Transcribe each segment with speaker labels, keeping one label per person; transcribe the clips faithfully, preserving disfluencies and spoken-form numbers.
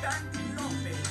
Speaker 1: Candy López.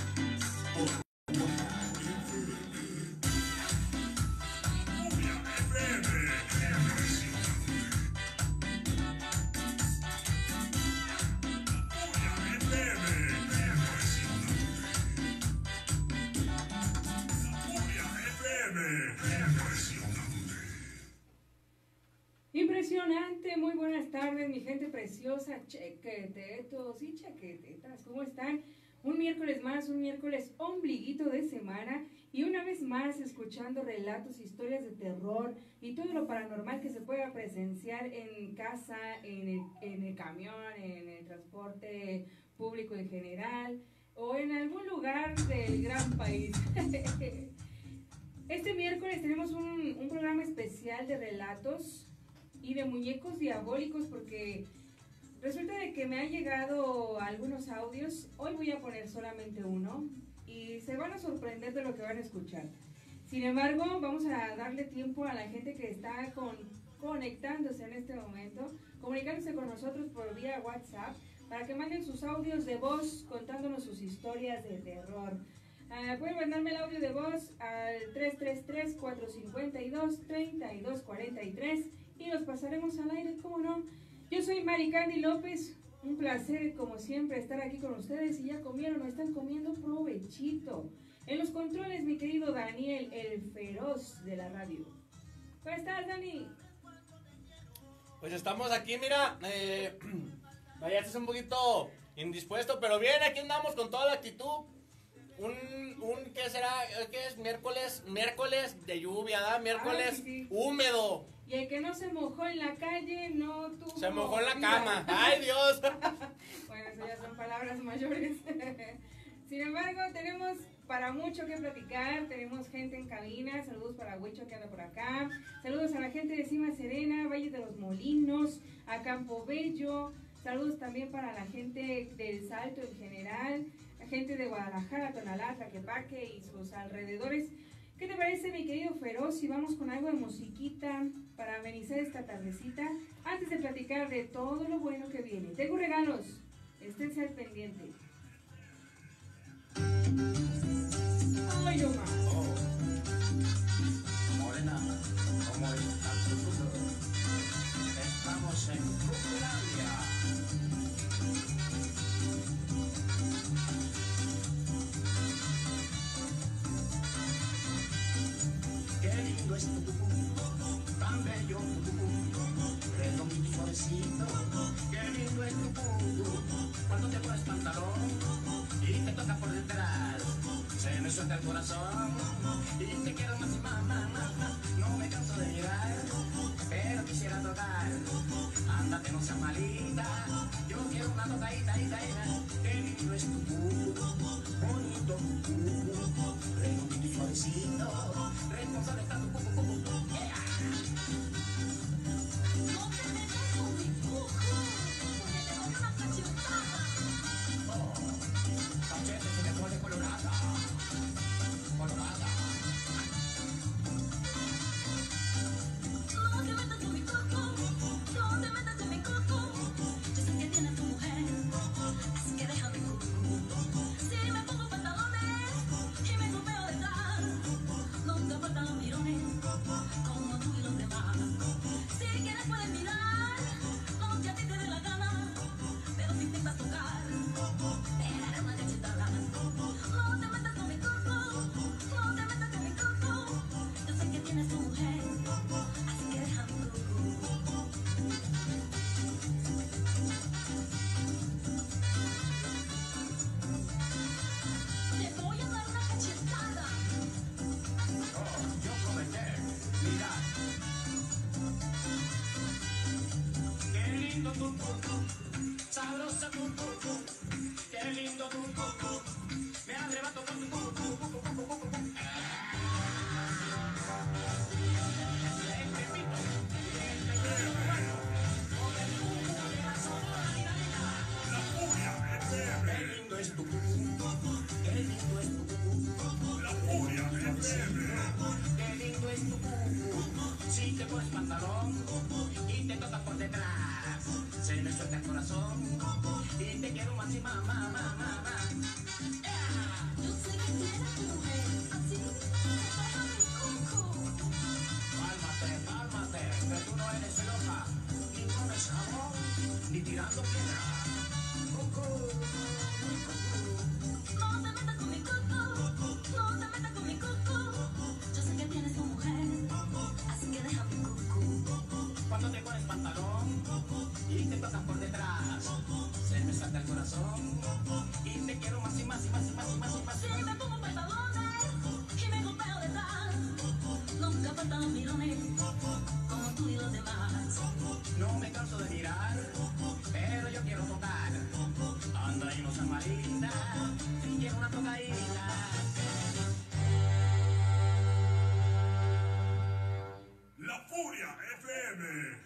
Speaker 2: Impresionante, muy buenas tardes mi gente preciosa, chequetetos y chequetetas, ¿cómo están? Un miércoles más, un miércoles ombliguito de semana y una vez más escuchando relatos, historias de terror y todo lo paranormal que se pueda presenciar en casa, en el, en el camión, en el transporte público en general o en algún lugar del gran país. Este miércoles tenemos un, un programa especial de relatos y de muñecos diabólicos porque resulta de que me han llegado algunos audios. Hoy voy a poner solamente uno y se van a sorprender de lo que van a escuchar. Sin embargo, vamos a darle tiempo a la gente que está con, conectándose en este momento, comunicándose con nosotros por vía WhatsApp para que manden sus audios de voz contándonos sus historias de terror. Uh, pueden mandarme el audio de voz al tres tres tres, cuatro cinco dos, tres dos cuatro tres y los pasaremos al aire, ¿cómo no? Yo soy Mari Candy López, un placer como siempre estar aquí con ustedes. Si ya comieron o están comiendo, provechito. En los controles, mi querido Daniel, el feroz de la radio. ¿Cómo estás, Dani?
Speaker 3: Pues estamos aquí, mira, eh, vaya, estás un poquito indispuesto, pero bien, aquí andamos con toda la actitud. Un, un, ¿qué será? ¿Qué es? Miércoles, miércoles de lluvia, ¿verdad? Miércoles
Speaker 2: Ay, sí, sí.
Speaker 3: húmedo.
Speaker 2: Y el que no se mojó en la calle no tuvo...
Speaker 3: Se mojó en la
Speaker 2: vida.
Speaker 3: cama. ¡Ay, Dios!
Speaker 2: Bueno, eso ya son palabras mayores. Sin embargo, tenemos para mucho que platicar. Tenemos gente en cabina. Saludos para Huicho que anda por acá. Saludos a la gente de Cima Serena, Valle de los Molinos, a Campo Bello. Saludos también para la gente del Salto en general, la gente de Guadalajara, Tonalá, Tlaquepaque y sus alrededores. ¿Qué te parece, mi querido Feroz, si vamos con algo de musiquita para amenizar esta tardecita? Antes de platicar de todo lo bueno que viene. Tengo regalos, esténse al pendiente. ¡Ay, yo más!
Speaker 1: Oh. Morena, ¿cómo estás tú? Estamos en Cuculandia. Qué lindo es tu cucú, tan bello tu cucú, redondito y suavecito. Qué lindo es tu cucú, cuando te pones pantalón y te toca por detrás, se me suelta el corazón y te quiero más y más, más, más, más. No me canso de mirar, pero quisiera tocar. Ándate, no seas malita, yo quiero una tocadita, ita, ita. Qué lindo es tu cucú, bonito tu cucú, redondito y suavecito. Responsable está tu cucú, cucú, cucú, yeah.
Speaker 4: No te metas con mi cucú, porque te doy una cachetada.
Speaker 1: Oh, cachete se me pone colorada, colorada.
Speaker 4: No te metas con mi cucú, no te metas con mi cucú. Yo sé que tienes tu mujer, así que déjame cucú. Si me pongo pantalones y me golpeo detrás, no te faltan los mirones como tú y los demás. Si quieres puedes mirar lo que a ti te dé la gana, pero si intentas tocar, te daré una cachetada. No te metas con mi cucú, no te metas con mi cucú. Yo sé que tienes tu mujer, así que déjame cucú. Te voy a dar una cachetada.
Speaker 1: Oh, yo prometer, mira. Qué lindo tu cucú, sabrosa tu cucú. Qué lindo tu cucú, me arrebato con tu cucú, cucú, cucú, cucú, cucú. El pepito, el pepito bueno, con el cucú de la sonora dinamita. La furia F M. Qué lindo es tu cucú, qué lindo es tu cucú. La furia F M. Qué lindo es tu cucú, si te pones pantalón y te toca por detrás, se me suelta el corazón y te quiero más y más, más, más, más, más.
Speaker 4: Yo sé que tienes tu mujer, así que déjame coco.
Speaker 1: Cálmate, cálmate, que tú no eres celosa, ni comes jabón, ni tirando piedra. Cucú,
Speaker 4: No te metas con mi coco, no te metas con mi coco. Yo sé que tienes tu mujer, así que déjame coco.
Speaker 1: cuando te pones pantalón y te tocan por detrás, se me salta el corazón y te quiero más y más y más y más y más y más.
Speaker 4: Si me pongo pantalones y me golpeo detrás, nunca faltan los mirones como tú y los demás.
Speaker 1: No me canso de mirar, pero yo quiero tocar. Anda y no seas malinda, si quiero una tocadita.
Speaker 5: La Furia F M.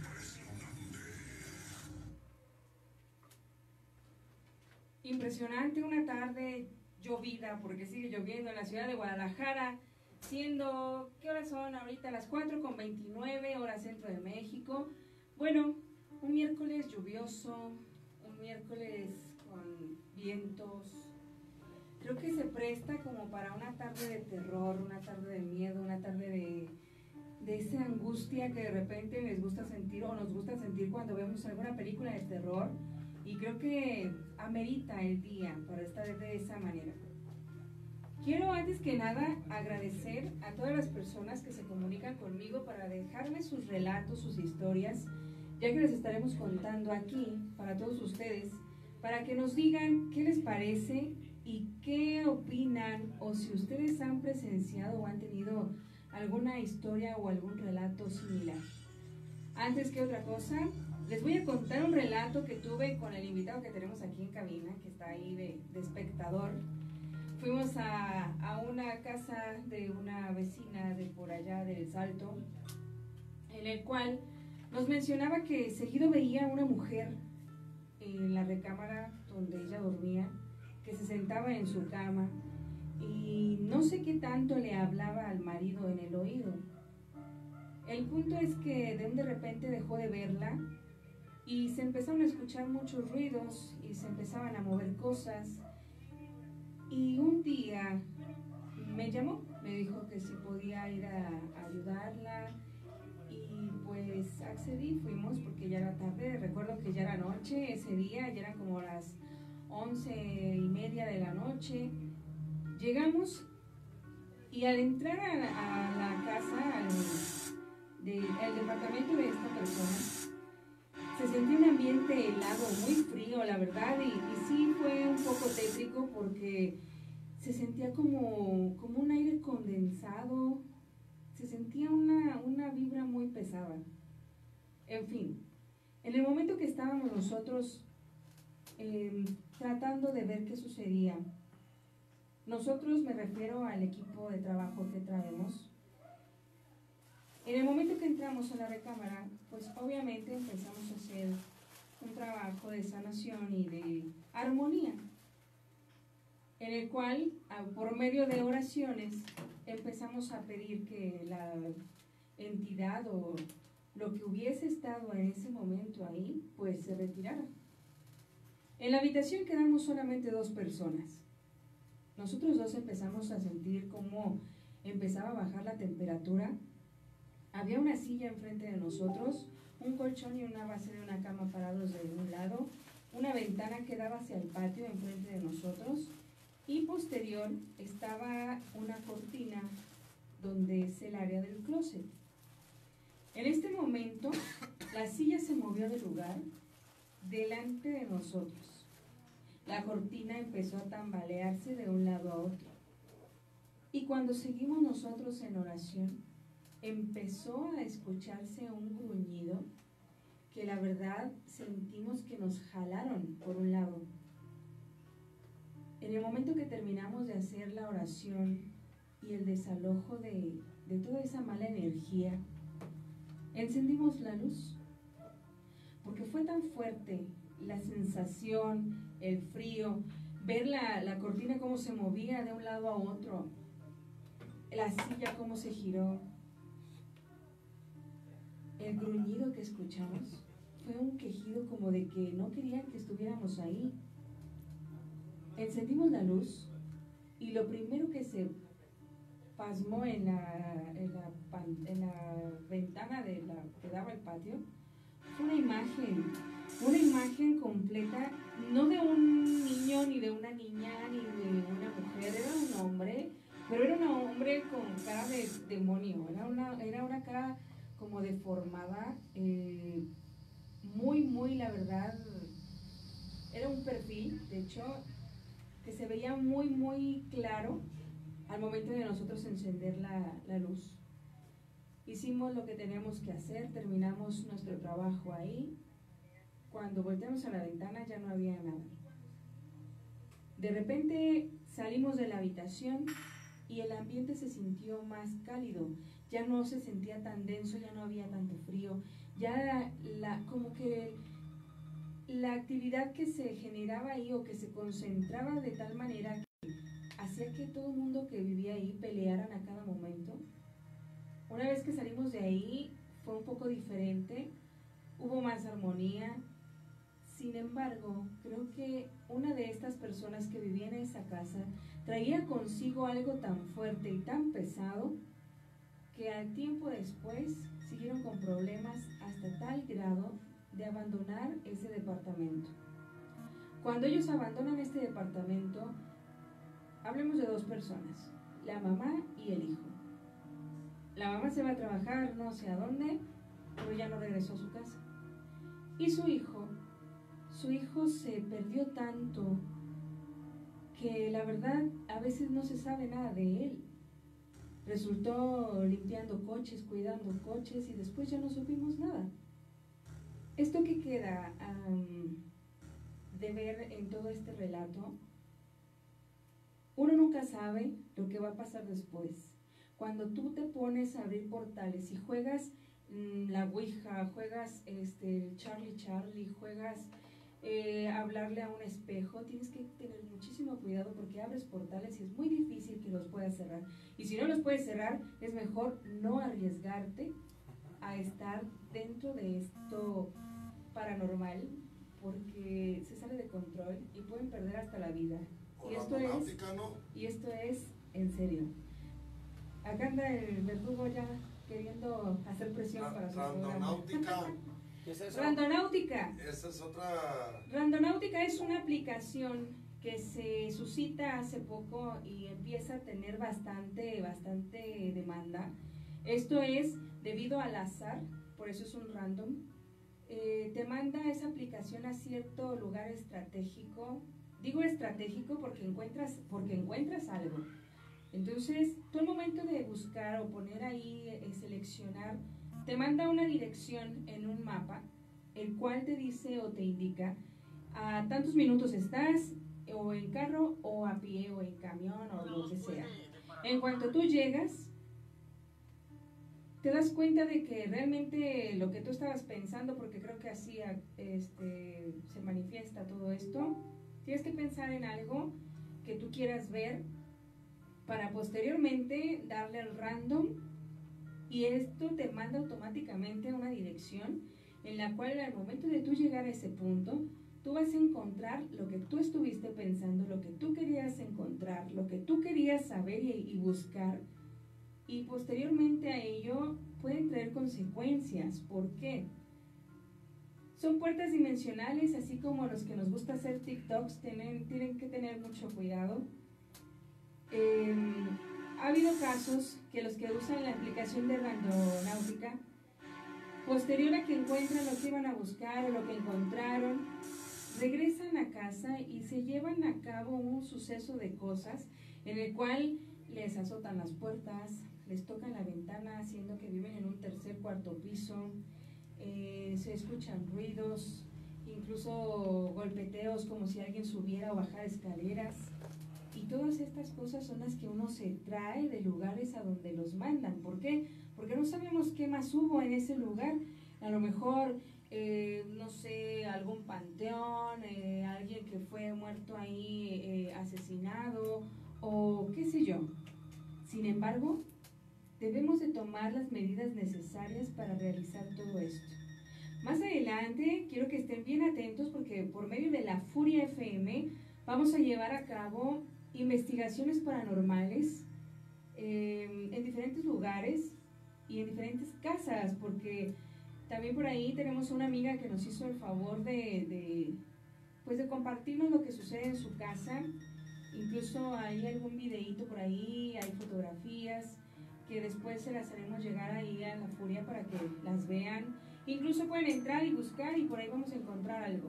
Speaker 2: Impresionante, una tarde llovida, porque sigue lloviendo en la ciudad de Guadalajara, siendo, ¿qué horas son ahorita? Las cuatro con veintinueve, hora centro de México. Bueno, un miércoles lluvioso, un miércoles con vientos. Creo que se presta como para una tarde de terror, una tarde de miedo, una tarde de, de esa angustia que de repente les gusta sentir o nos gusta sentir cuando vemos alguna película de terror. Y creo que amerita el día para estar de esa manera. Quiero antes que nada agradecer a todas las personas que se comunican conmigo para dejarme sus relatos, sus historias, ya que les estaremos contando aquí para todos ustedes, para que nos digan qué les parece y qué opinan, o si ustedes han presenciado o han tenido alguna historia o algún relato similar. Antes que otra cosa, les voy a contar un relato que tuve con el invitado que tenemos aquí en cabina, que está ahí de, de espectador. Fuimos a, a una casa de una vecina de por allá del Salto, en el cual nos mencionaba que seguido veía a una mujer en la recámara donde ella dormía, que se sentaba en su cama y no sé qué tanto le hablaba al marido en el oído. El punto es que de un de repente dejó de verla y se empezaron a escuchar muchos ruidos y se empezaban a mover cosas. Y un día me llamó, me dijo que si podía ir a, a ayudarla, y pues accedí, fuimos porque ya era tarde, recuerdo que ya era noche ese día, ya eran como las once y media de la noche. Llegamos y al entrar a, a la casa, al, de, al departamento de esta persona, se sentía un ambiente helado, muy frío, la verdad, y, y sí fue un poco tétrico porque se sentía como, como un aire condensado, se sentía una, una vibra muy pesada. En fin, en el momento que estábamos nosotros eh, tratando de ver qué sucedía, nosotros, me refiero al equipo de trabajo que traemos, en el momento que entramos a la recámara, pues obviamente empezamos a hacer un trabajo de sanación y de armonía, en el cual, por medio de oraciones, empezamos a pedir que la entidad o lo que hubiese estado en ese momento ahí, pues se retirara. En la habitación quedamos solamente dos personas. Nosotros dos empezamos a sentir cómo empezaba a bajar la temperatura. Había una silla enfrente de nosotros, un colchón y una base de una cama parados de un lado, una ventana que daba hacia el patio enfrente de nosotros, y posterior estaba una cortina donde es el área del closet. En este momento, la silla se movió de lugar delante de nosotros. La cortina empezó a tambalearse de un lado a otro. Y cuando seguimos nosotros en oración, empezó a escucharse un gruñido que la verdad sentimos que nos jalaron por un lado. En el momento que terminamos de hacer la oración y el desalojo de, de toda esa mala energía, encendimos la luz, porque fue tan fuerte la sensación, el frío, ver la, la cortina cómo se movía de un lado a otro, la silla cómo se giró, el gruñido que escuchamos fue un quejido como de que no querían que estuviéramos ahí. Encendimos la luz y lo primero que se pasmó en la, en la, pan, en la ventana de la, que daba al patio fue una imagen, una imagen completa, no de un niño, ni de una niña, ni de una mujer, era un hombre, pero era un hombre con cara de demonio, era una, era una cara como deformada, eh, muy, muy, la verdad, era un perfil, de hecho, que se veía muy, muy claro al momento de nosotros encender la, la luz. Hicimos lo que teníamos que hacer, terminamos nuestro trabajo ahí. Cuando volteamos a la ventana ya no había nada. De repente salimos de la habitación y el ambiente se sintió más cálido. Ya no se sentía tan denso, ya no había tanto frío. Ya la, la, como que la actividad que se generaba ahí o que se concentraba de tal manera que hacía que todo el mundo que vivía ahí pelearan a cada momento. Una vez que salimos de ahí fue un poco diferente, hubo más armonía. Sin embargo, creo que una de estas personas que vivía en esa casa traía consigo algo tan fuerte y tan pesado que al tiempo después siguieron con problemas hasta tal grado de abandonar ese departamento. Cuando ellos abandonan este departamento, hablemos de dos personas, la mamá y el hijo. La mamá se va a trabajar no sé a dónde, pero ya no regresó a su casa. Y su hijo, su hijo se perdió tanto que la verdad a veces no se sabe nada de él. Resultó limpiando coches, cuidando coches y después ya no supimos nada. Esto que queda um, de ver en todo este relato, uno nunca sabe lo que va a pasar después. Cuando tú te pones a abrir portales y juegas mmm, la Ouija, juegas este, Charlie Charlie, juegas eh, hablarle a un espejo, tienes que tener muchísimo cuidado porque abres portales y es muy difícil que los puedas cerrar. Y si no los puedes cerrar, es mejor no arriesgarte a estar dentro de esto paranormal porque se sale de control y pueden perder hasta la vida.
Speaker 6: O
Speaker 2: y esto es,
Speaker 6: ¿no?
Speaker 2: y esto es en serio. Acá anda el verdugo ya queriendo hacer presión
Speaker 6: Ra
Speaker 2: para su
Speaker 6: Randonáutica.
Speaker 3: ¿Qué es eso?
Speaker 2: Randonáutica.
Speaker 6: Esa es otra.
Speaker 2: Randonáutica es una aplicación que se suscita hace poco y empieza a tener bastante, bastante demanda. Esto es debido al azar, por eso es un random. Eh, te manda esa aplicación a cierto lugar estratégico. Digo estratégico porque encuentras, porque encuentras algo. Entonces, tú al momento de buscar o poner ahí, eh, seleccionar, te manda una dirección en un mapa, el cual te dice o te indica a tantos minutos estás, o en carro, o a pie, o en camión, o lo que sea. En cuanto tú llegas, te das cuenta de que realmente lo que tú estabas pensando, porque creo que así este, se manifiesta todo esto, tienes que pensar en algo que tú quieras ver para posteriormente darle al random y esto te manda automáticamente a una dirección en la cual al momento de tú llegar a ese punto, tú vas a encontrar lo que tú estuviste pensando, lo que tú querías encontrar, lo que tú querías saber y, y buscar, y posteriormente a ello pueden traer consecuencias. ¿Por qué? Son puertas dimensionales, así como los que nos gusta hacer TikToks tienen, tienen que tener mucho cuidado. Eh, ha habido casos que los que usan la aplicación de Randonáutica, posterior a que encuentran lo que iban a buscar o lo que encontraron, regresan a casa y se llevan a cabo un suceso de cosas en el cual les azotan las puertas, les tocan la ventana haciendo que viven en un tercer, cuarto piso, eh, se escuchan ruidos, incluso golpeteos como si alguien subiera o bajara escaleras. Y todas estas cosas son las que uno se trae de lugares a donde los mandan. ¿Por qué? Porque no sabemos qué más hubo en ese lugar. A lo mejor, eh, no sé, algún panteón, eh, alguien que fue muerto ahí, eh, asesinado, o qué sé yo. Sin embargo, debemos de tomar las medidas necesarias para realizar todo esto. Más adelante quiero que estén bien atentos porque por medio de la Furia F M vamos a llevar a cabo investigaciones paranormales eh, en diferentes lugares y en diferentes casas, porque también por ahí tenemos una amiga que nos hizo el favor de, de, pues de compartirnos lo que sucede en su casa. Incluso hay algún videíto por ahí, hay fotografías que después se las haremos llegar ahí a la Furia para que las vean. Incluso pueden entrar y buscar y por ahí vamos a encontrar algo.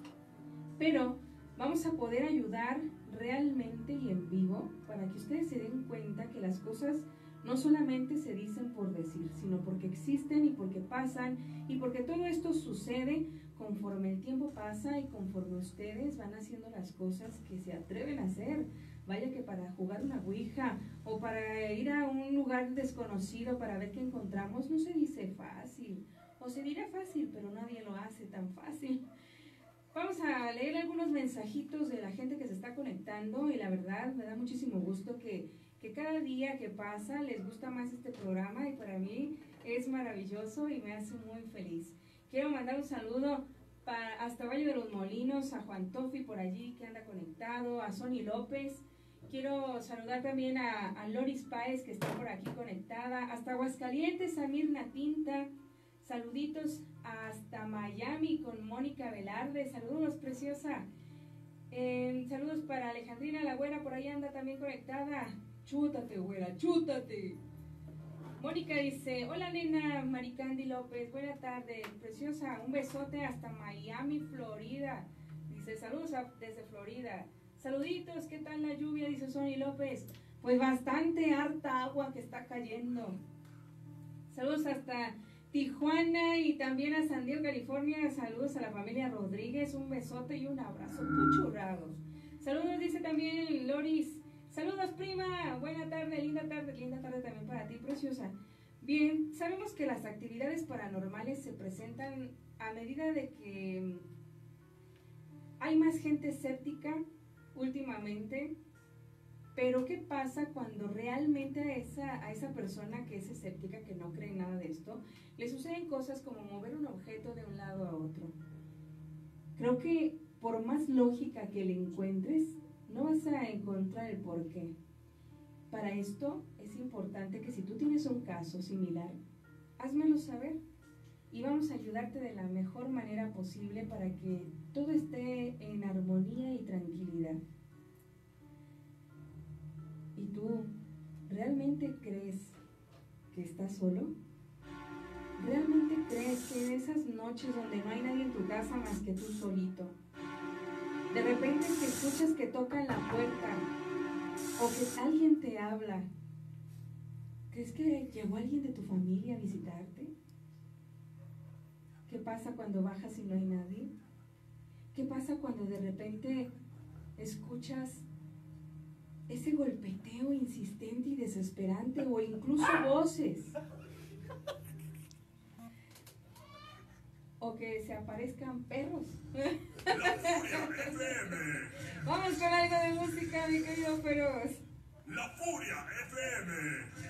Speaker 2: Pero vamos a poder ayudar realmente y en vivo para que ustedes se den cuenta que las cosas no solamente se dicen por decir, sino porque existen y porque pasan y porque todo esto sucede conforme el tiempo pasa y conforme ustedes van haciendo las cosas que se atreven a hacer. Vaya que para jugar una ouija o para ir a un lugar desconocido para ver qué encontramos no se dice fácil, o se dirá fácil, pero nadie lo hace tan fácil. Vamos a leer algunos mensajitos de la gente que se está conectando y la verdad me da muchísimo gusto que, que cada día que pasa les gusta más este programa y para mí es maravilloso y me hace muy feliz. Quiero mandar un saludo para, hasta Valle de los Molinos, a Juan Tofi por allí que anda conectado, a Sony López. Quiero saludar también a, a Loris Páez que está por aquí conectada, hasta Aguascalientes, a Mirna Tinta. Saluditos hasta Miami con Mónica Velarde. Saludos, preciosa. Eh, saludos para Alejandrina la güera, por ahí anda también conectada. Chútate, güera, chútate. Mónica dice, hola nena, Maricandi López, buena tarde, preciosa, un besote hasta Miami, Florida. Dice, saludos a, desde Florida. Saluditos, ¿qué tal la lluvia? Dice Sony López. Pues bastante harta agua que está cayendo. Saludos hasta Tijuana y también a San Diego, California. Saludos a la familia Rodríguez, un besote y un abrazo puchurrados. Saludos, dice también Loris. Saludos, prima. Buena tarde, linda tarde, linda tarde también para ti, preciosa. Bien, sabemos que las actividades paranormales se presentan a medida de que hay más gente escéptica últimamente. Pero ¿qué pasa cuando realmente a esa, a esa persona que es escéptica, que no cree en nada de esto, le suceden cosas como mover un objeto de un lado a otro? Creo que por más lógica que le encuentres, no vas a encontrar el porqué. Para esto es importante que si tú tienes un caso similar, házmelo saber y vamos a ayudarte de la mejor manera posible para que todo esté en armonía y tranquilidad. ¿Y tú realmente crees que estás solo? ¿Realmente crees que en esas noches donde no hay nadie en tu casa más que tú solito, de repente que escuchas que tocan la puerta o que alguien te habla, crees que llegó alguien de tu familia a visitarte? ¿Qué pasa cuando bajas y no hay nadie? ¿Qué pasa cuando de repente escuchas ese golpeteo insistente y desesperante o incluso voces? O que se aparezcan perros. Vamos con algo de música, mi querido Feroz.
Speaker 5: La Furia F M.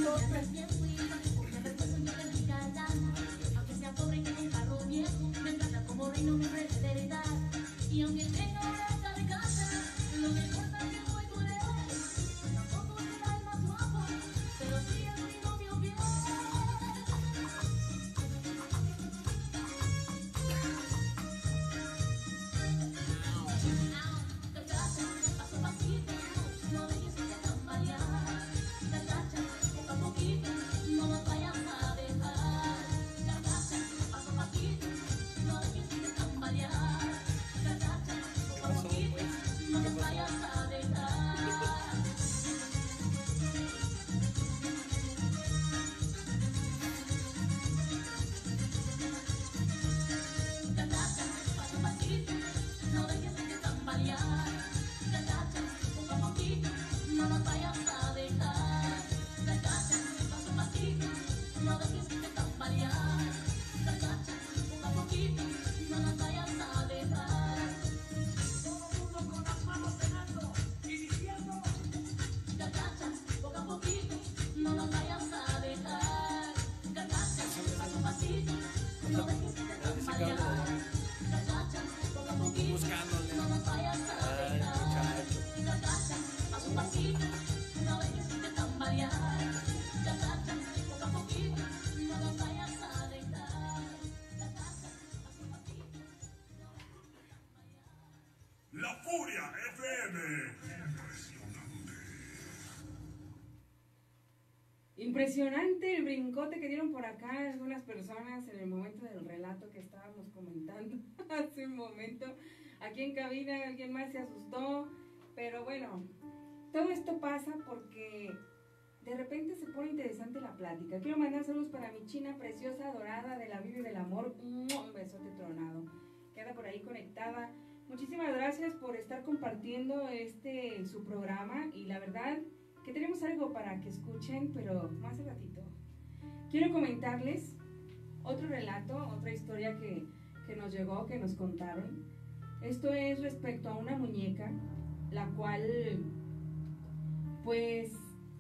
Speaker 4: Bien fui, porque me puso yo de mi casa. Aunque sea pobre y tenga un carro viejo, me trata como reino mi rey de heredad. Y aunque tenga una casa de casa, lo que importa es que voy con él. Tampoco será el más guapo, pero sí el único mío bien. Gachacha, paso a pasito, no dejes que te tambalear. Gachacha, poco a poquito, no nos vayas a dejar. Gachacha, paso a pasito, no dejes que te tambalear. Gachacha, poco a poquito, no nos vayas a dejar. Gachacha, paso a pasito, no dejes que te tambalear. Gachacha, poco a poquito, no nos vayas a dejar. Gachacha, paso a pasito, no dejes que te tambalear. Gachacha, poco a poquito, no nos vayas a dejar. Todo mundo con las manos en alto y diciendo. Gachacha, poco a poquito, no nos vayas a dejar. Gachacha, paso a pasito, no dejes que te tambalear. Gachacha, poco a poquito, no nos vayas a dejar. Gachacha, paso a pasito, no dejes que te tambalear. Gachacha, poco a poquito, no nos vayas a dejar. Gachacha, paso a pasito.
Speaker 5: La Furia F M.
Speaker 2: Impresionante el brincote que dieron por acá algunas personas en el momento del relato que estábamos comentando hace un momento. Aquí en cabina alguien más se asustó, pero bueno, todo esto pasa porque de repente se pone interesante la plática. Quiero mandar saludos para mi china preciosa, dorada, de la vida y del amor. Un besote tronado. Queda por ahí conectada. Muchísimas gracias por estar compartiendo este su programa y la verdad que tenemos algo para que escuchen, pero más al ratito. Quiero comentarles otro relato, otra historia que, que nos llegó, que nos contaron. Esto es respecto a una muñeca, la cual, pues,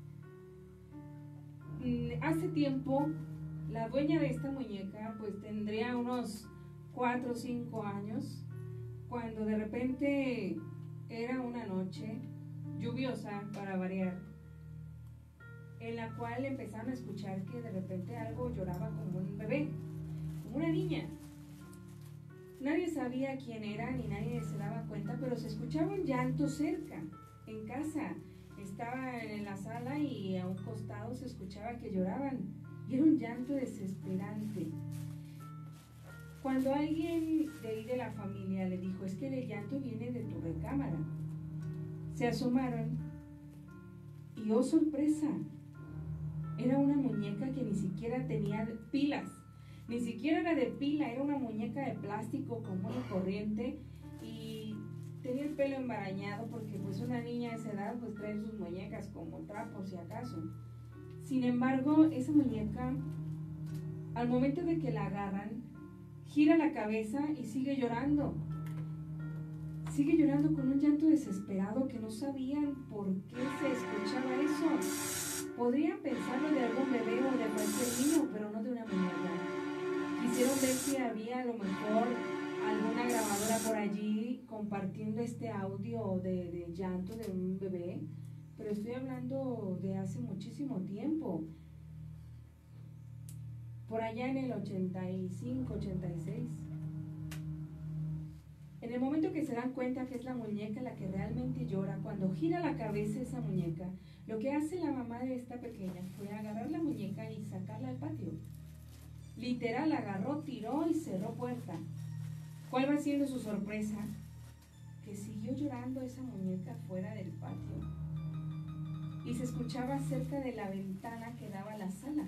Speaker 2: hace tiempo, la dueña de esta muñeca, pues tendría unos cuatro o cinco años, cuando de repente era una noche lluviosa, para variar, en la cual empezaron a escuchar que de repente algo lloraba como un bebé, como una niña. Nadie sabía quién era ni nadie se daba cuenta, pero se escuchaba un llanto cerca, en casa. Estaba en la sala y a un costado se escuchaba que lloraban y era un llanto desesperante. Cuando alguien de ahí de la familia le dijo, es que el llanto viene de tu recámara, se asomaron y oh sorpresa, era una muñeca que ni siquiera tenía pilas, ni siquiera era de pila, era una muñeca de plástico común y corriente y tenía el pelo embarañado porque pues una niña de esa edad pues trae sus muñecas como trapos si acaso. Sin embargo, esa muñeca, al momento de que la agarran, gira la cabeza y sigue llorando. Sigue llorando con un llanto desesperado que no sabían por qué se escuchaba eso. Podrían pensarlo de algún bebé o de cualquier niño, pero no de una muñeca. Quisieron ver si había a lo mejor alguna grabadora por allí compartiendo este audio de, de llanto de un bebé, pero estoy hablando de hace muchísimo tiempo. Por allá en el ochenta y cinco, ochenta y seis. En el momento que se dan cuenta que es la muñeca la que realmente llora, cuando gira la cabeza esa muñeca, lo que hace la mamá de esta pequeña fue agarrar la muñeca y sacarla al patio. Literal, agarró, tiró y cerró puerta. ¿Cuál va siendo su sorpresa? Que siguió llorando esa muñeca fuera del patio. Y se escuchaba cerca de la ventana que daba a la sala.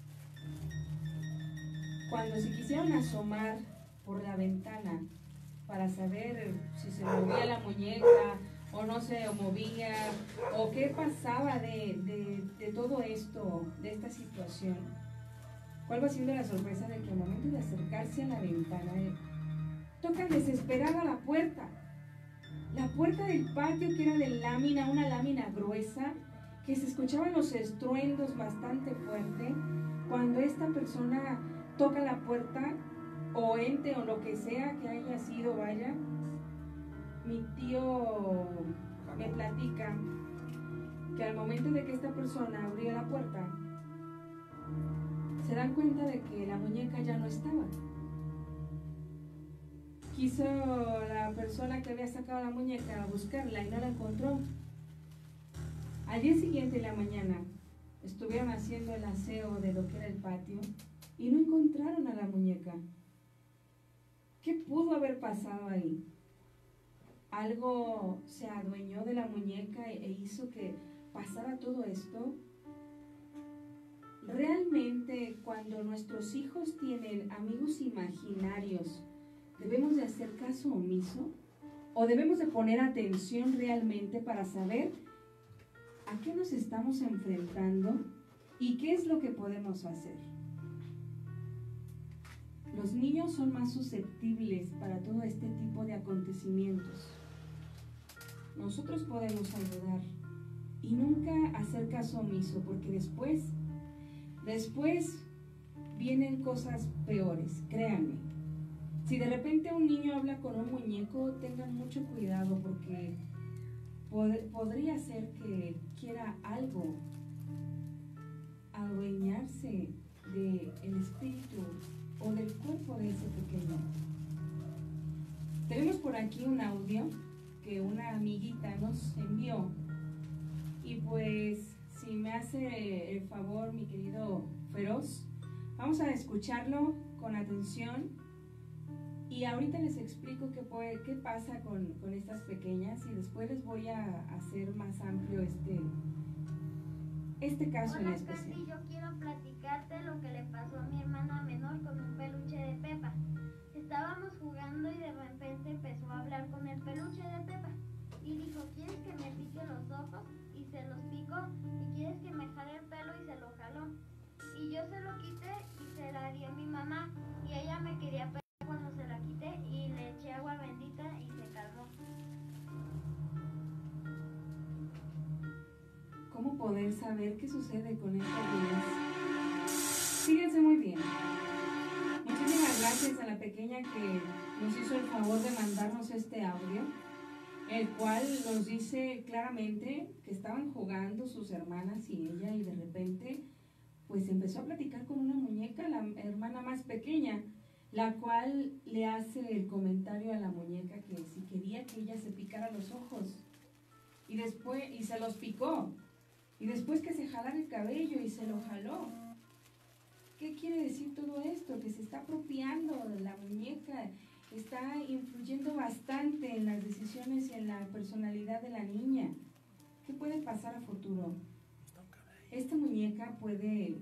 Speaker 2: Cuando se quisieron asomar por la ventana para saber si se movía la muñeca o no se movía o qué pasaba de, de, de todo esto, de esta situación, ¿cuál va siendo la sorpresa de que al momento de acercarse a la ventana tocan desesperada la puerta? La puerta del patio, que era de lámina, una lámina gruesa, que se escuchaban los estruendos bastante fuerte cuando esta persona toca la puerta o ente o lo que sea que haya sido, vaya. Mi tío me platica que al momento de que esta persona abrió la puerta, se dan cuenta de que la muñeca ya no estaba. Quiso la persona que había sacado la muñeca a buscarla y no la encontró. Al día siguiente, en la mañana, estuvieron haciendo el aseo de lo que era el patio y no encontraron a la muñeca. ¿Qué pudo haber pasado ahí? ¿Algo se adueñó de la muñeca e hizo que pasara todo esto? Realmente, cuando nuestros hijos tienen amigos imaginarios, ¿debemos de hacer caso omiso? ¿O debemos de poner atención realmente para saber a qué nos estamos enfrentando y qué es lo que podemos hacer? Los niños son más susceptibles para todo este tipo de acontecimientos. Nosotros podemos ayudar y nunca hacer caso omiso, porque después, después vienen cosas peores, créanme. Si de repente un niño habla con un muñeco, tengan mucho cuidado, porque pod- podría ser que quiera algo, adueñarse del espíritu o del cuerpo de ese pequeño. Tenemos por aquí un audio que una amiguita nos envió, y pues si me hace el favor, mi querido Feroz, vamos a escucharlo con atención y ahorita les explico qué, puede, qué pasa con, con estas pequeñas, y después les voy a hacer más amplio este, este caso en
Speaker 7: Hola,
Speaker 2: especial.
Speaker 7: Candy, yo quiero platicarte lo que le pasó a mi hermana menor con un peluche de Pepa. Estábamos jugando y de repente empezó a hablar con el peluche de Pepa y dijo: ¿quieres que me pique los ojos? Y se los picó. ¿Y quieres que me jale el pelo? Y se lo jaló. Y yo se lo quité y se la di a mi mamá, y ella me quería pegar cuando se la quité y le eché agua bendita y se calmó.
Speaker 2: ¿Cómo poder saber qué sucede con estas niñas? Fíjense muy bien. Muchísimas gracias a la pequeña que nos hizo el favor de mandarnos este audio, el cual nos dice claramente que estaban jugando sus hermanas y ella, y de repente pues empezó a platicar con una muñeca, la hermana más pequeña, la cual le hace el comentario a la muñeca que si quería que ella se picara los ojos, y después, y se los picó, y después que se jalara el cabello y se lo jaló. ¿Qué quiere decir todo esto? Que se está apropiando de la muñeca, está influyendo bastante en las decisiones y en la personalidad de la niña. ¿Qué puede pasar a futuro? Esta muñeca puede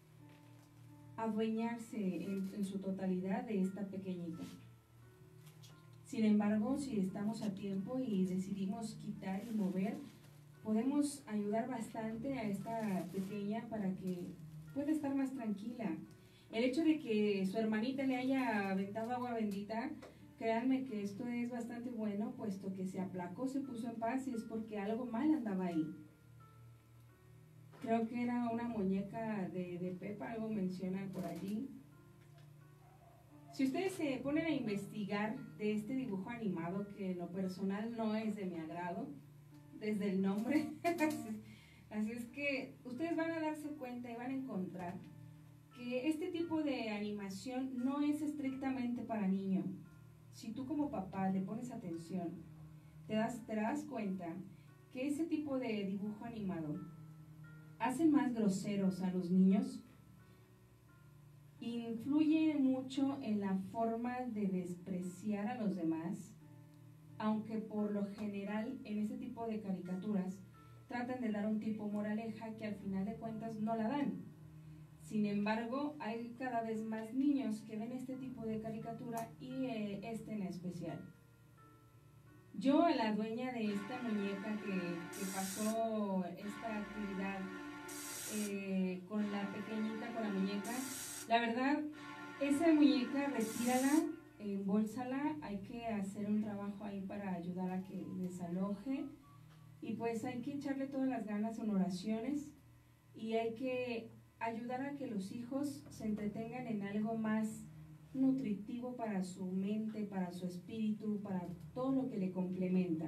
Speaker 2: adueñarse en, en su totalidad de esta pequeñita. Sin embargo, si estamos a tiempo y decidimos quitar y mover, podemos ayudar bastante a esta pequeña para que pueda estar más tranquila. El hecho de que su hermanita le haya aventado agua bendita, créanme que esto es bastante bueno, puesto que se aplacó, se puso en paz, y es porque algo mal andaba ahí. Creo que era una muñeca de, de Pepa, algo mencionan por allí. Si ustedes se ponen a investigar de este dibujo animado, que en lo personal no es de mi agrado, desde el nombre, así es que ustedes van a darse cuenta y van a encontrar que este tipo de animación no es estrictamente para niños. Si tú como papá le pones atención, te das, te das cuenta que ese tipo de dibujo animado hacen más groseros a los niños, influye mucho en la forma de despreciar a los demás, aunque por lo general en ese tipo de caricaturas tratan de dar un tipo moraleja que al final de cuentas no la dan. Sin embargo, hay cada vez más niños que ven este tipo de caricatura, y eh, este en especial. Yo, a la dueña de esta muñeca que, que pasó esta actividad eh, con la pequeñita, con la muñeca, la verdad, esa muñeca retírala, embolsala, hay que hacer un trabajo ahí para ayudar a que desaloje, y pues hay que echarle todas las ganas en oraciones y hay que ayudar a que los hijos se entretengan en algo más nutritivo para su mente, para su espíritu, para todo lo que le complementa.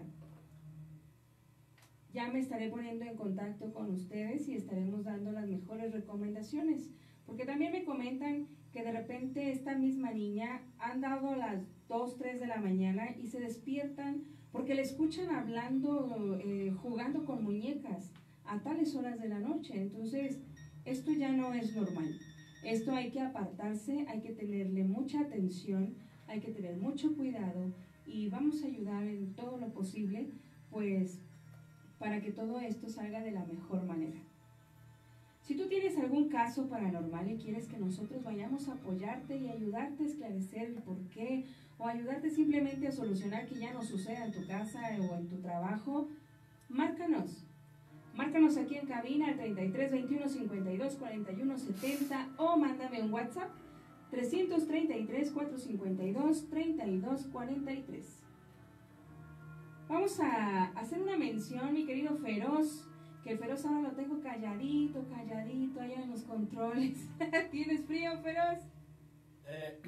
Speaker 2: Ya me estaré poniendo en contacto con ustedes y estaremos dando las mejores recomendaciones, porque también me comentan que de repente esta misma niña han dado las dos, tres de la mañana y se despiertan porque le escuchan hablando, eh, jugando con muñecas a tales horas de la noche. Entonces, esto ya no es normal. Esto hay que apartarse, hay que tenerle mucha atención, hay que tener mucho cuidado y vamos a ayudar en todo lo posible, pues, para que todo esto salga de la mejor manera. Si tú tienes algún caso paranormal y quieres que nosotros vayamos a apoyarte y ayudarte a esclarecer el por qué, o ayudarte simplemente a solucionar que ya no suceda en tu casa o en tu trabajo, márcanos. Márcanos aquí en cabina al treinta y tres, veintiuno, cincuenta y dos, cuarenta y uno, setenta o mándame un WhatsApp trescientos treinta y tres, cuatrocientos cincuenta y dos, treinta y dos cuarenta y tres. Vamos a hacer una mención, mi querido Feroz, que el Feroz ahora lo tengo calladito, calladito, allá en los controles. ¿Tienes frío, Feroz?
Speaker 3: Eh,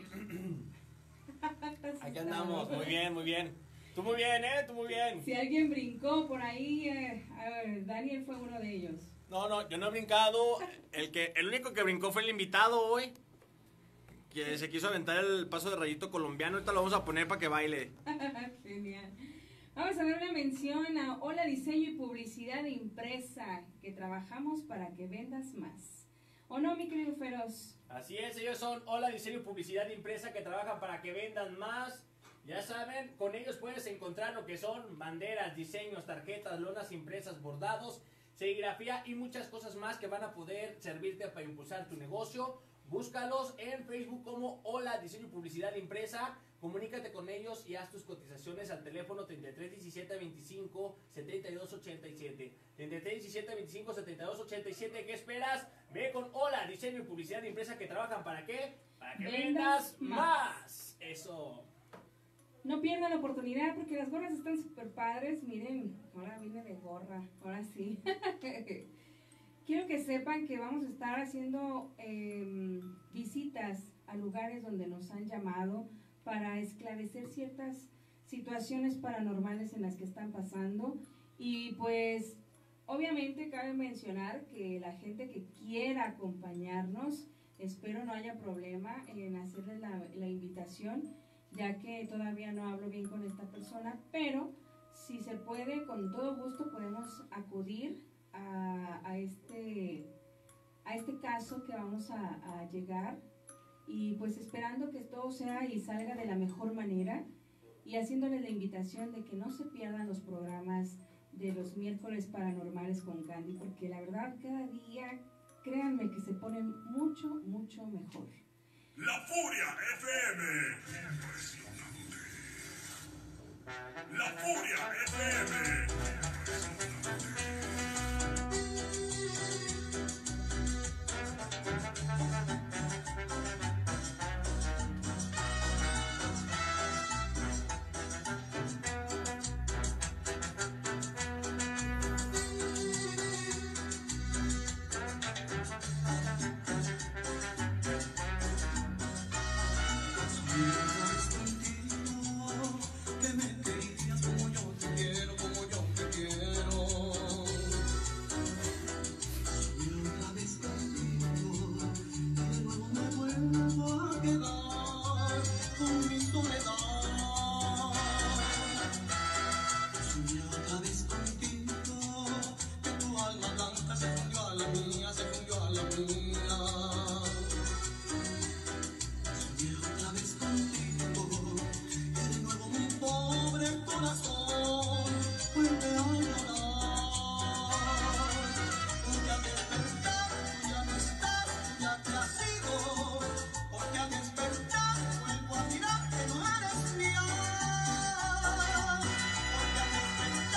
Speaker 3: aquí andamos, muy bien, muy bien. Tú muy bien, ¿eh? Tú muy bien.
Speaker 2: Si alguien brincó por ahí, eh, a ver, Daniel fue uno de ellos.
Speaker 3: No, no, yo no he brincado. El, que, el único que brincó fue el invitado hoy, que se quiso aventar el paso de rayito colombiano. Ahorita lo vamos a poner para que baile.
Speaker 2: Genial. Vamos a dar una mención a Hola Diseño y Publicidad Impresa, que trabajamos para que vendas más. ¿O no, mi querido Feroz?
Speaker 3: Así es, ellos son Hola Diseño y Publicidad Impresa, que trabajan para que vendan más. Ya saben, con ellos puedes encontrar lo que son banderas, diseños, tarjetas, lonas impresas, bordados, serigrafía y muchas cosas más que van a poder servirte para impulsar tu negocio. Búscalos en Facebook como Hola Diseño y Publicidad Impresa. Comunícate con ellos y haz tus cotizaciones al teléfono treinta y tres, diecisiete, veinticinco, setenta y dos ochenta y siete. treinta y tres, diecisiete, veinticinco, setenta y dos ochenta y siete. ¿Qué esperas? Ve con Hola Diseño y Publicidad Impresa, que trabajan ¿para qué? Para que vendas, vendas más. más. Eso.
Speaker 2: No pierdan la oportunidad porque las gorras están súper padres. Miren, ahora vine de gorra, ahora sí. Quiero que sepan que vamos a estar haciendo eh, visitas a lugares donde nos han llamado para esclarecer ciertas situaciones paranormales en las que están pasando. Y pues, obviamente cabe mencionar que la gente que quiera acompañarnos, espero no haya problema en hacerles la, la invitación, ya que todavía no hablo bien con esta persona, pero si se puede, con todo gusto podemos acudir a, a, este, a este caso que vamos a, a llegar, y pues esperando que todo sea y salga de la mejor manera, y haciéndoles la invitación de que no se pierdan los programas de los miércoles paranormales con Candy, porque la verdad cada día, créanme que se ponen mucho, mucho mejor.
Speaker 5: La Furia F M. La Furia F M.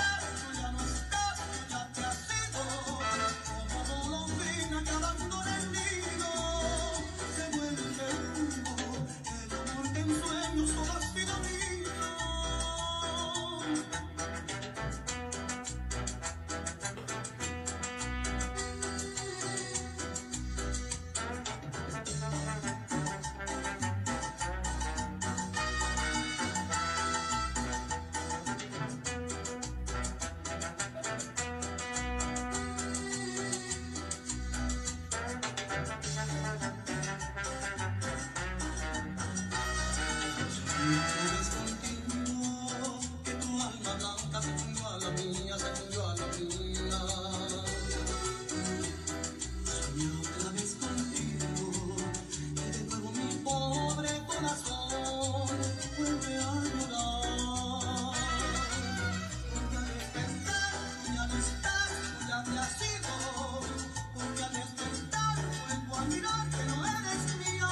Speaker 4: Cada uno
Speaker 8: Que tu alma blanca se fundió a la mía, se fundió a la mía. Soñé otra vez contigo, y de nuevo mi pobre corazón vuelve a llorar. Porque al despertar ya no estás, tú ya te has ido. Porque al despertar vuelvo a mirar que no eres mía.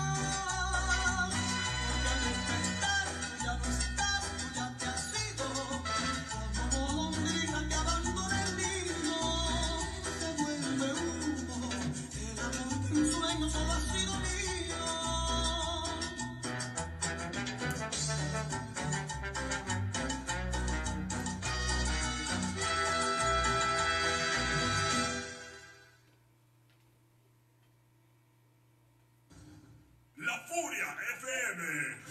Speaker 8: Porque al despertar ya no estás, tú ya te has ido. Como lombriza que abandona el nido, se vuelve humo. El amor de un sueño solo ha sido mío.
Speaker 5: La Furia F M.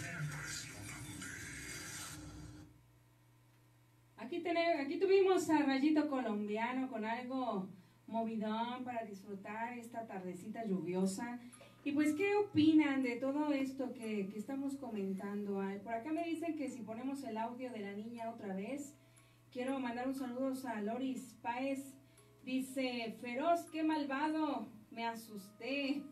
Speaker 2: Aquí, tenemos, aquí tuvimos a Rayito Colombiano con algo movidón para disfrutar esta tardecita lluviosa. Y pues, ¿qué opinan de todo esto que, que estamos comentando? Ay, por acá me dicen que si ponemos el audio de la niña otra vez, quiero mandar un saludo a Loris Páez. Dice, feroz, qué malvado, me asusté.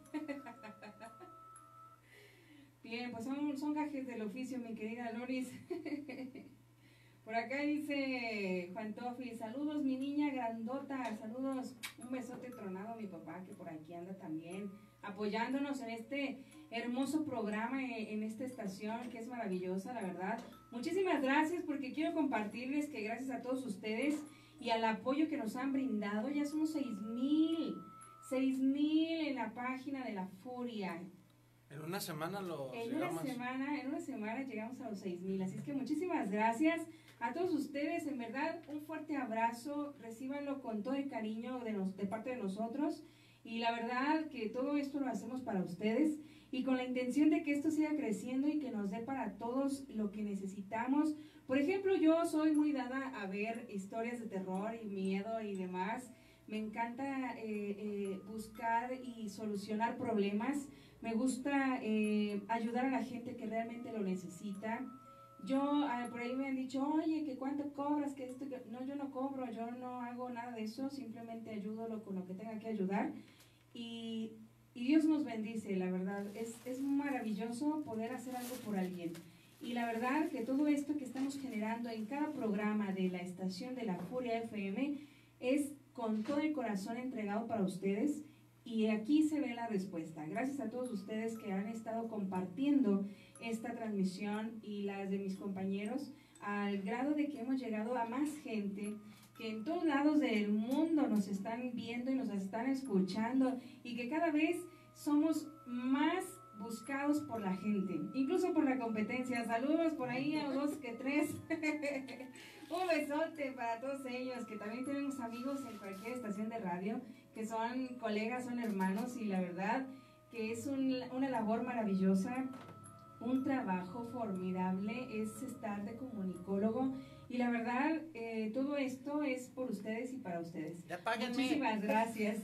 Speaker 2: Bien, pues son, son gajes del oficio, mi querida Loris. Por acá dice Juan Tofi, saludos mi niña grandota, saludos, un besote tronado a mi papá que por aquí anda también apoyándonos en este hermoso programa, en, en esta estación que es maravillosa, la verdad. Muchísimas gracias porque quiero compartirles que gracias a todos ustedes y al apoyo que nos han brindado, ya somos seis mil, seis mil en la página de La Furia.
Speaker 3: En una semana lo
Speaker 2: En
Speaker 3: llegamos.
Speaker 2: una semana, en una semana llegamos a los seis mil, así es que muchísimas gracias a todos ustedes, en verdad un fuerte abrazo, recíbanlo con todo el cariño de, nos, de parte de nosotros y la verdad que todo esto lo hacemos para ustedes y con la intención de que esto siga creciendo y que nos dé para todos lo que necesitamos. Por ejemplo, yo soy muy dada a ver historias de terror y miedo y demás, me encanta eh, eh, buscar y solucionar problemas. Me gusta eh, ayudar a la gente que realmente lo necesita. Yo, eh, por ahí me han dicho, oye, que cuánto cobras, que esto, que... No, yo no cobro, yo no hago nada de eso, simplemente ayudo lo, con lo que tenga que ayudar. Y, y Dios nos bendice, la verdad. Es, es maravilloso poder hacer algo por alguien. Y la verdad que todo esto que estamos generando en cada programa de la estación de La Furia F M es con todo el corazón entregado para ustedes. Y aquí se ve la respuesta. Gracias a todos ustedes que han estado compartiendo esta transmisión y las de mis compañeros, al grado de que hemos llegado a más gente, que en todos lados del mundo nos están viendo y nos están escuchando, y que cada vez somos más buscados por la gente, incluso por la competencia. Saludos por ahí a dos que tres. Un besote para todos ellos, que también tenemos amigos en cualquier estación de radio, que son colegas, son hermanos, y la verdad que es un, una labor maravillosa, un trabajo formidable, es estar de comunicólogo, y la verdad, eh, todo esto es por ustedes y para ustedes.
Speaker 3: Ya páguenme.
Speaker 2: Muchísimas gracias.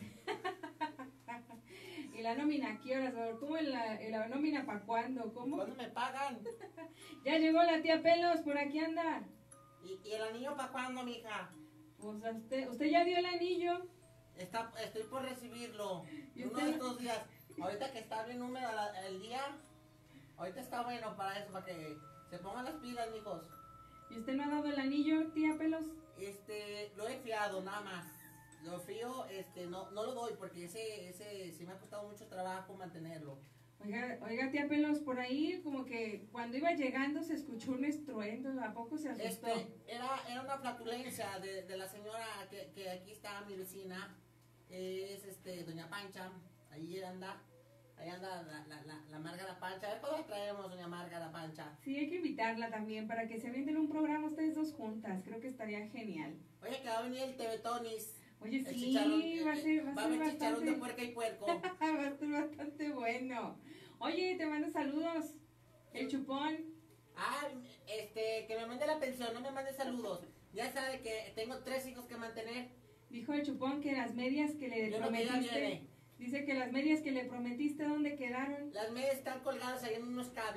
Speaker 2: ¿Y la nómina a qué horas? ¿Cómo es la, la nómina para cuándo? ¿Cómo?
Speaker 9: ¿Cuándo me pagan?
Speaker 2: Ya llegó la tía Pelos, por aquí anda.
Speaker 9: ¿Y, y el anillo para cuándo, mija?
Speaker 2: Pues a usted, usted ya dio el anillo.
Speaker 9: Está, estoy por recibirlo.
Speaker 2: ¿Y
Speaker 9: Uno
Speaker 2: usted
Speaker 9: de
Speaker 2: no?
Speaker 9: estos días. Ahorita que está bien húmedo la- el día. Ahorita está bueno para eso, para que se pongan las pilas, mijos.
Speaker 2: ¿Y usted no ha dado el anillo, tía Pelos?
Speaker 9: Este, lo he fiado, nada más. Lo fío, este, no, no lo doy porque ese, ese, sí me ha costado mucho trabajo mantenerlo.
Speaker 2: Oiga, oiga, tía Pelos, por ahí como que cuando iba llegando se escuchó un estruendo, ¿a poco se asustó?
Speaker 9: Este, era, era una flatulencia de, de la señora que, que aquí está, mi vecina. Es, este, doña Pancha. Ahí anda, ahí anda la, la, la, la Márgara Pancha. Después la traemos, doña Márgara Pancha.
Speaker 2: Sí, hay que invitarla también para que se avienten un programa ustedes dos juntas, creo que estaría genial.
Speaker 9: Oye, que va a venir el Tebetonis.
Speaker 2: Oye,
Speaker 9: El
Speaker 2: sí,
Speaker 9: chicharrón,
Speaker 2: va a
Speaker 9: eh,
Speaker 2: ser, va a
Speaker 9: va a
Speaker 2: ser
Speaker 9: haber chicharrón de
Speaker 2: bastante,
Speaker 9: puerca y puerco.
Speaker 2: va a ser bastante bueno. Oye, te mando saludos, el chupón.
Speaker 9: Ah, este, que me mande la pensión, no me mande saludos. Ya sabe que tengo tres hijos que mantener.
Speaker 2: Dijo el chupón que las medias que le
Speaker 9: Yo no, que ya
Speaker 2: prometiste,
Speaker 9: viene.
Speaker 2: dice que las medias que le prometiste, ¿dónde quedaron?
Speaker 9: Las medias están colgadas ahí en unos cables.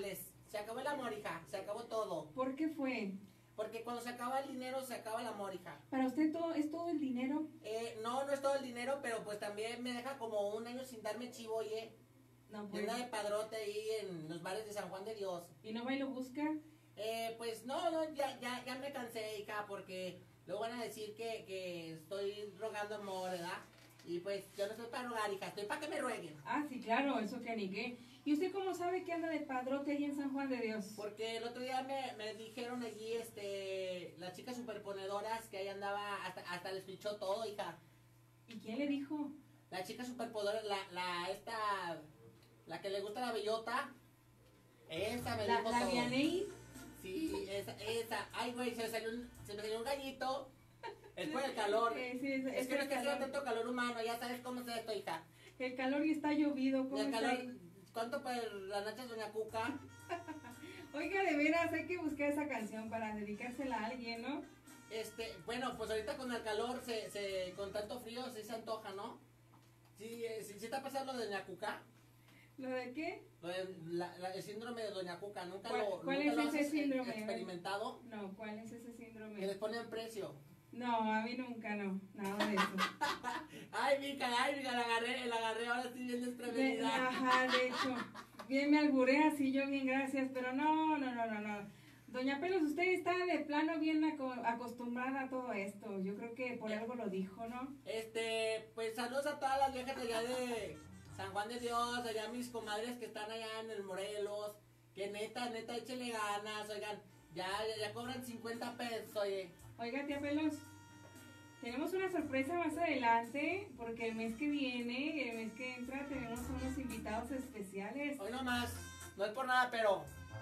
Speaker 9: Se acabó el amor, hija. Se acabó todo.
Speaker 2: ¿Por qué fue?
Speaker 9: Porque cuando se acaba el dinero, se acaba el amor, hija.
Speaker 2: ¿Para usted todo es todo el dinero?
Speaker 9: Eh, no, no es todo el dinero, pero pues también me deja como un año sin darme chivo, oye.
Speaker 2: No,
Speaker 9: Yo
Speaker 2: pues.
Speaker 9: anda de padrote ahí en los bares de San Juan de Dios.
Speaker 2: ¿Y no va y lo busca?
Speaker 9: Eh, pues no, no, ya, ya, ya me cansé, hija, porque luego van a decir que, que estoy rogando amor, ¿verdad? Y pues yo no estoy para rogar, hija, estoy para que me rueguen.
Speaker 2: Ah, sí, claro, eso que ni qué. ¿Y usted cómo sabe que anda de padrote ahí en San Juan de Dios?
Speaker 9: Porque el otro día me, me dijeron allí, este, las chicas superponedoras que ahí andaba, hasta, hasta les pichó todo, hija.
Speaker 2: ¿Y quién le dijo?
Speaker 9: La chica superpoderosa, la, la, esta, la que le gusta la bellota, esa me
Speaker 2: ¿La,
Speaker 9: dijo
Speaker 2: la
Speaker 9: todo.
Speaker 2: Vianey?
Speaker 9: Sí, esa, esa, ay güey, se me salió un, se me salió un gallito. Es por el calor.
Speaker 2: Sí, sí, es,
Speaker 9: Es
Speaker 2: es
Speaker 9: que no
Speaker 2: el
Speaker 9: es que sea
Speaker 2: calor.
Speaker 9: tanto calor humano, ya sabes cómo es esto, hija.
Speaker 2: El calor y está llovido,
Speaker 9: Y
Speaker 2: ¿cómo
Speaker 9: el
Speaker 2: está
Speaker 9: calor,
Speaker 2: ahí?
Speaker 9: ¿cuánto por la noche es Doña Cuca?
Speaker 2: Oiga, de veras, hay que buscar esa canción para dedicársela a alguien, ¿no?
Speaker 9: Este, bueno, pues ahorita con el calor, se, se, con tanto frío, sí se antoja, ¿no? Sí, eh, sí, sí está pasando lo de Doña Cuca.
Speaker 2: ¿Lo de qué?
Speaker 9: Lo de la- la- el síndrome de Doña Cuca, nunca
Speaker 2: ¿Cuál-
Speaker 9: lo,
Speaker 2: cuál
Speaker 9: nunca
Speaker 2: es
Speaker 9: lo
Speaker 2: ese
Speaker 9: has, eh,
Speaker 2: síndrome?
Speaker 9: experimentado.
Speaker 2: No, ¿cuál es ese
Speaker 9: Que les
Speaker 2: síndrome?
Speaker 9: ponen precio.
Speaker 2: No, a mí nunca, no, nada de eso.
Speaker 9: Ay, mija, ay, mija, la agarré, la agarré, ahora sí bien
Speaker 2: De-
Speaker 9: desprevenida.
Speaker 2: ajá, de hecho, bien me alburé así, yo bien, gracias, pero no, no, no, no, no. Doña Pelos, usted está de plano bien aco- acostumbrada a todo esto. Yo creo que por algo lo dijo, ¿no?
Speaker 9: Este, pues saludos a todas las viejas de allá de San Juan de Dios, allá mis comadres que están allá en el Morelos, que neta, neta, échenle ganas, oigan, ya, ya, ya cobran cincuenta pesos, oye.
Speaker 2: Oiga, tía Pelos, tenemos una sorpresa más adelante, porque el mes que viene, el mes que entra, tenemos unos invitados especiales.
Speaker 9: Hoy nomás, no es por nada, pero...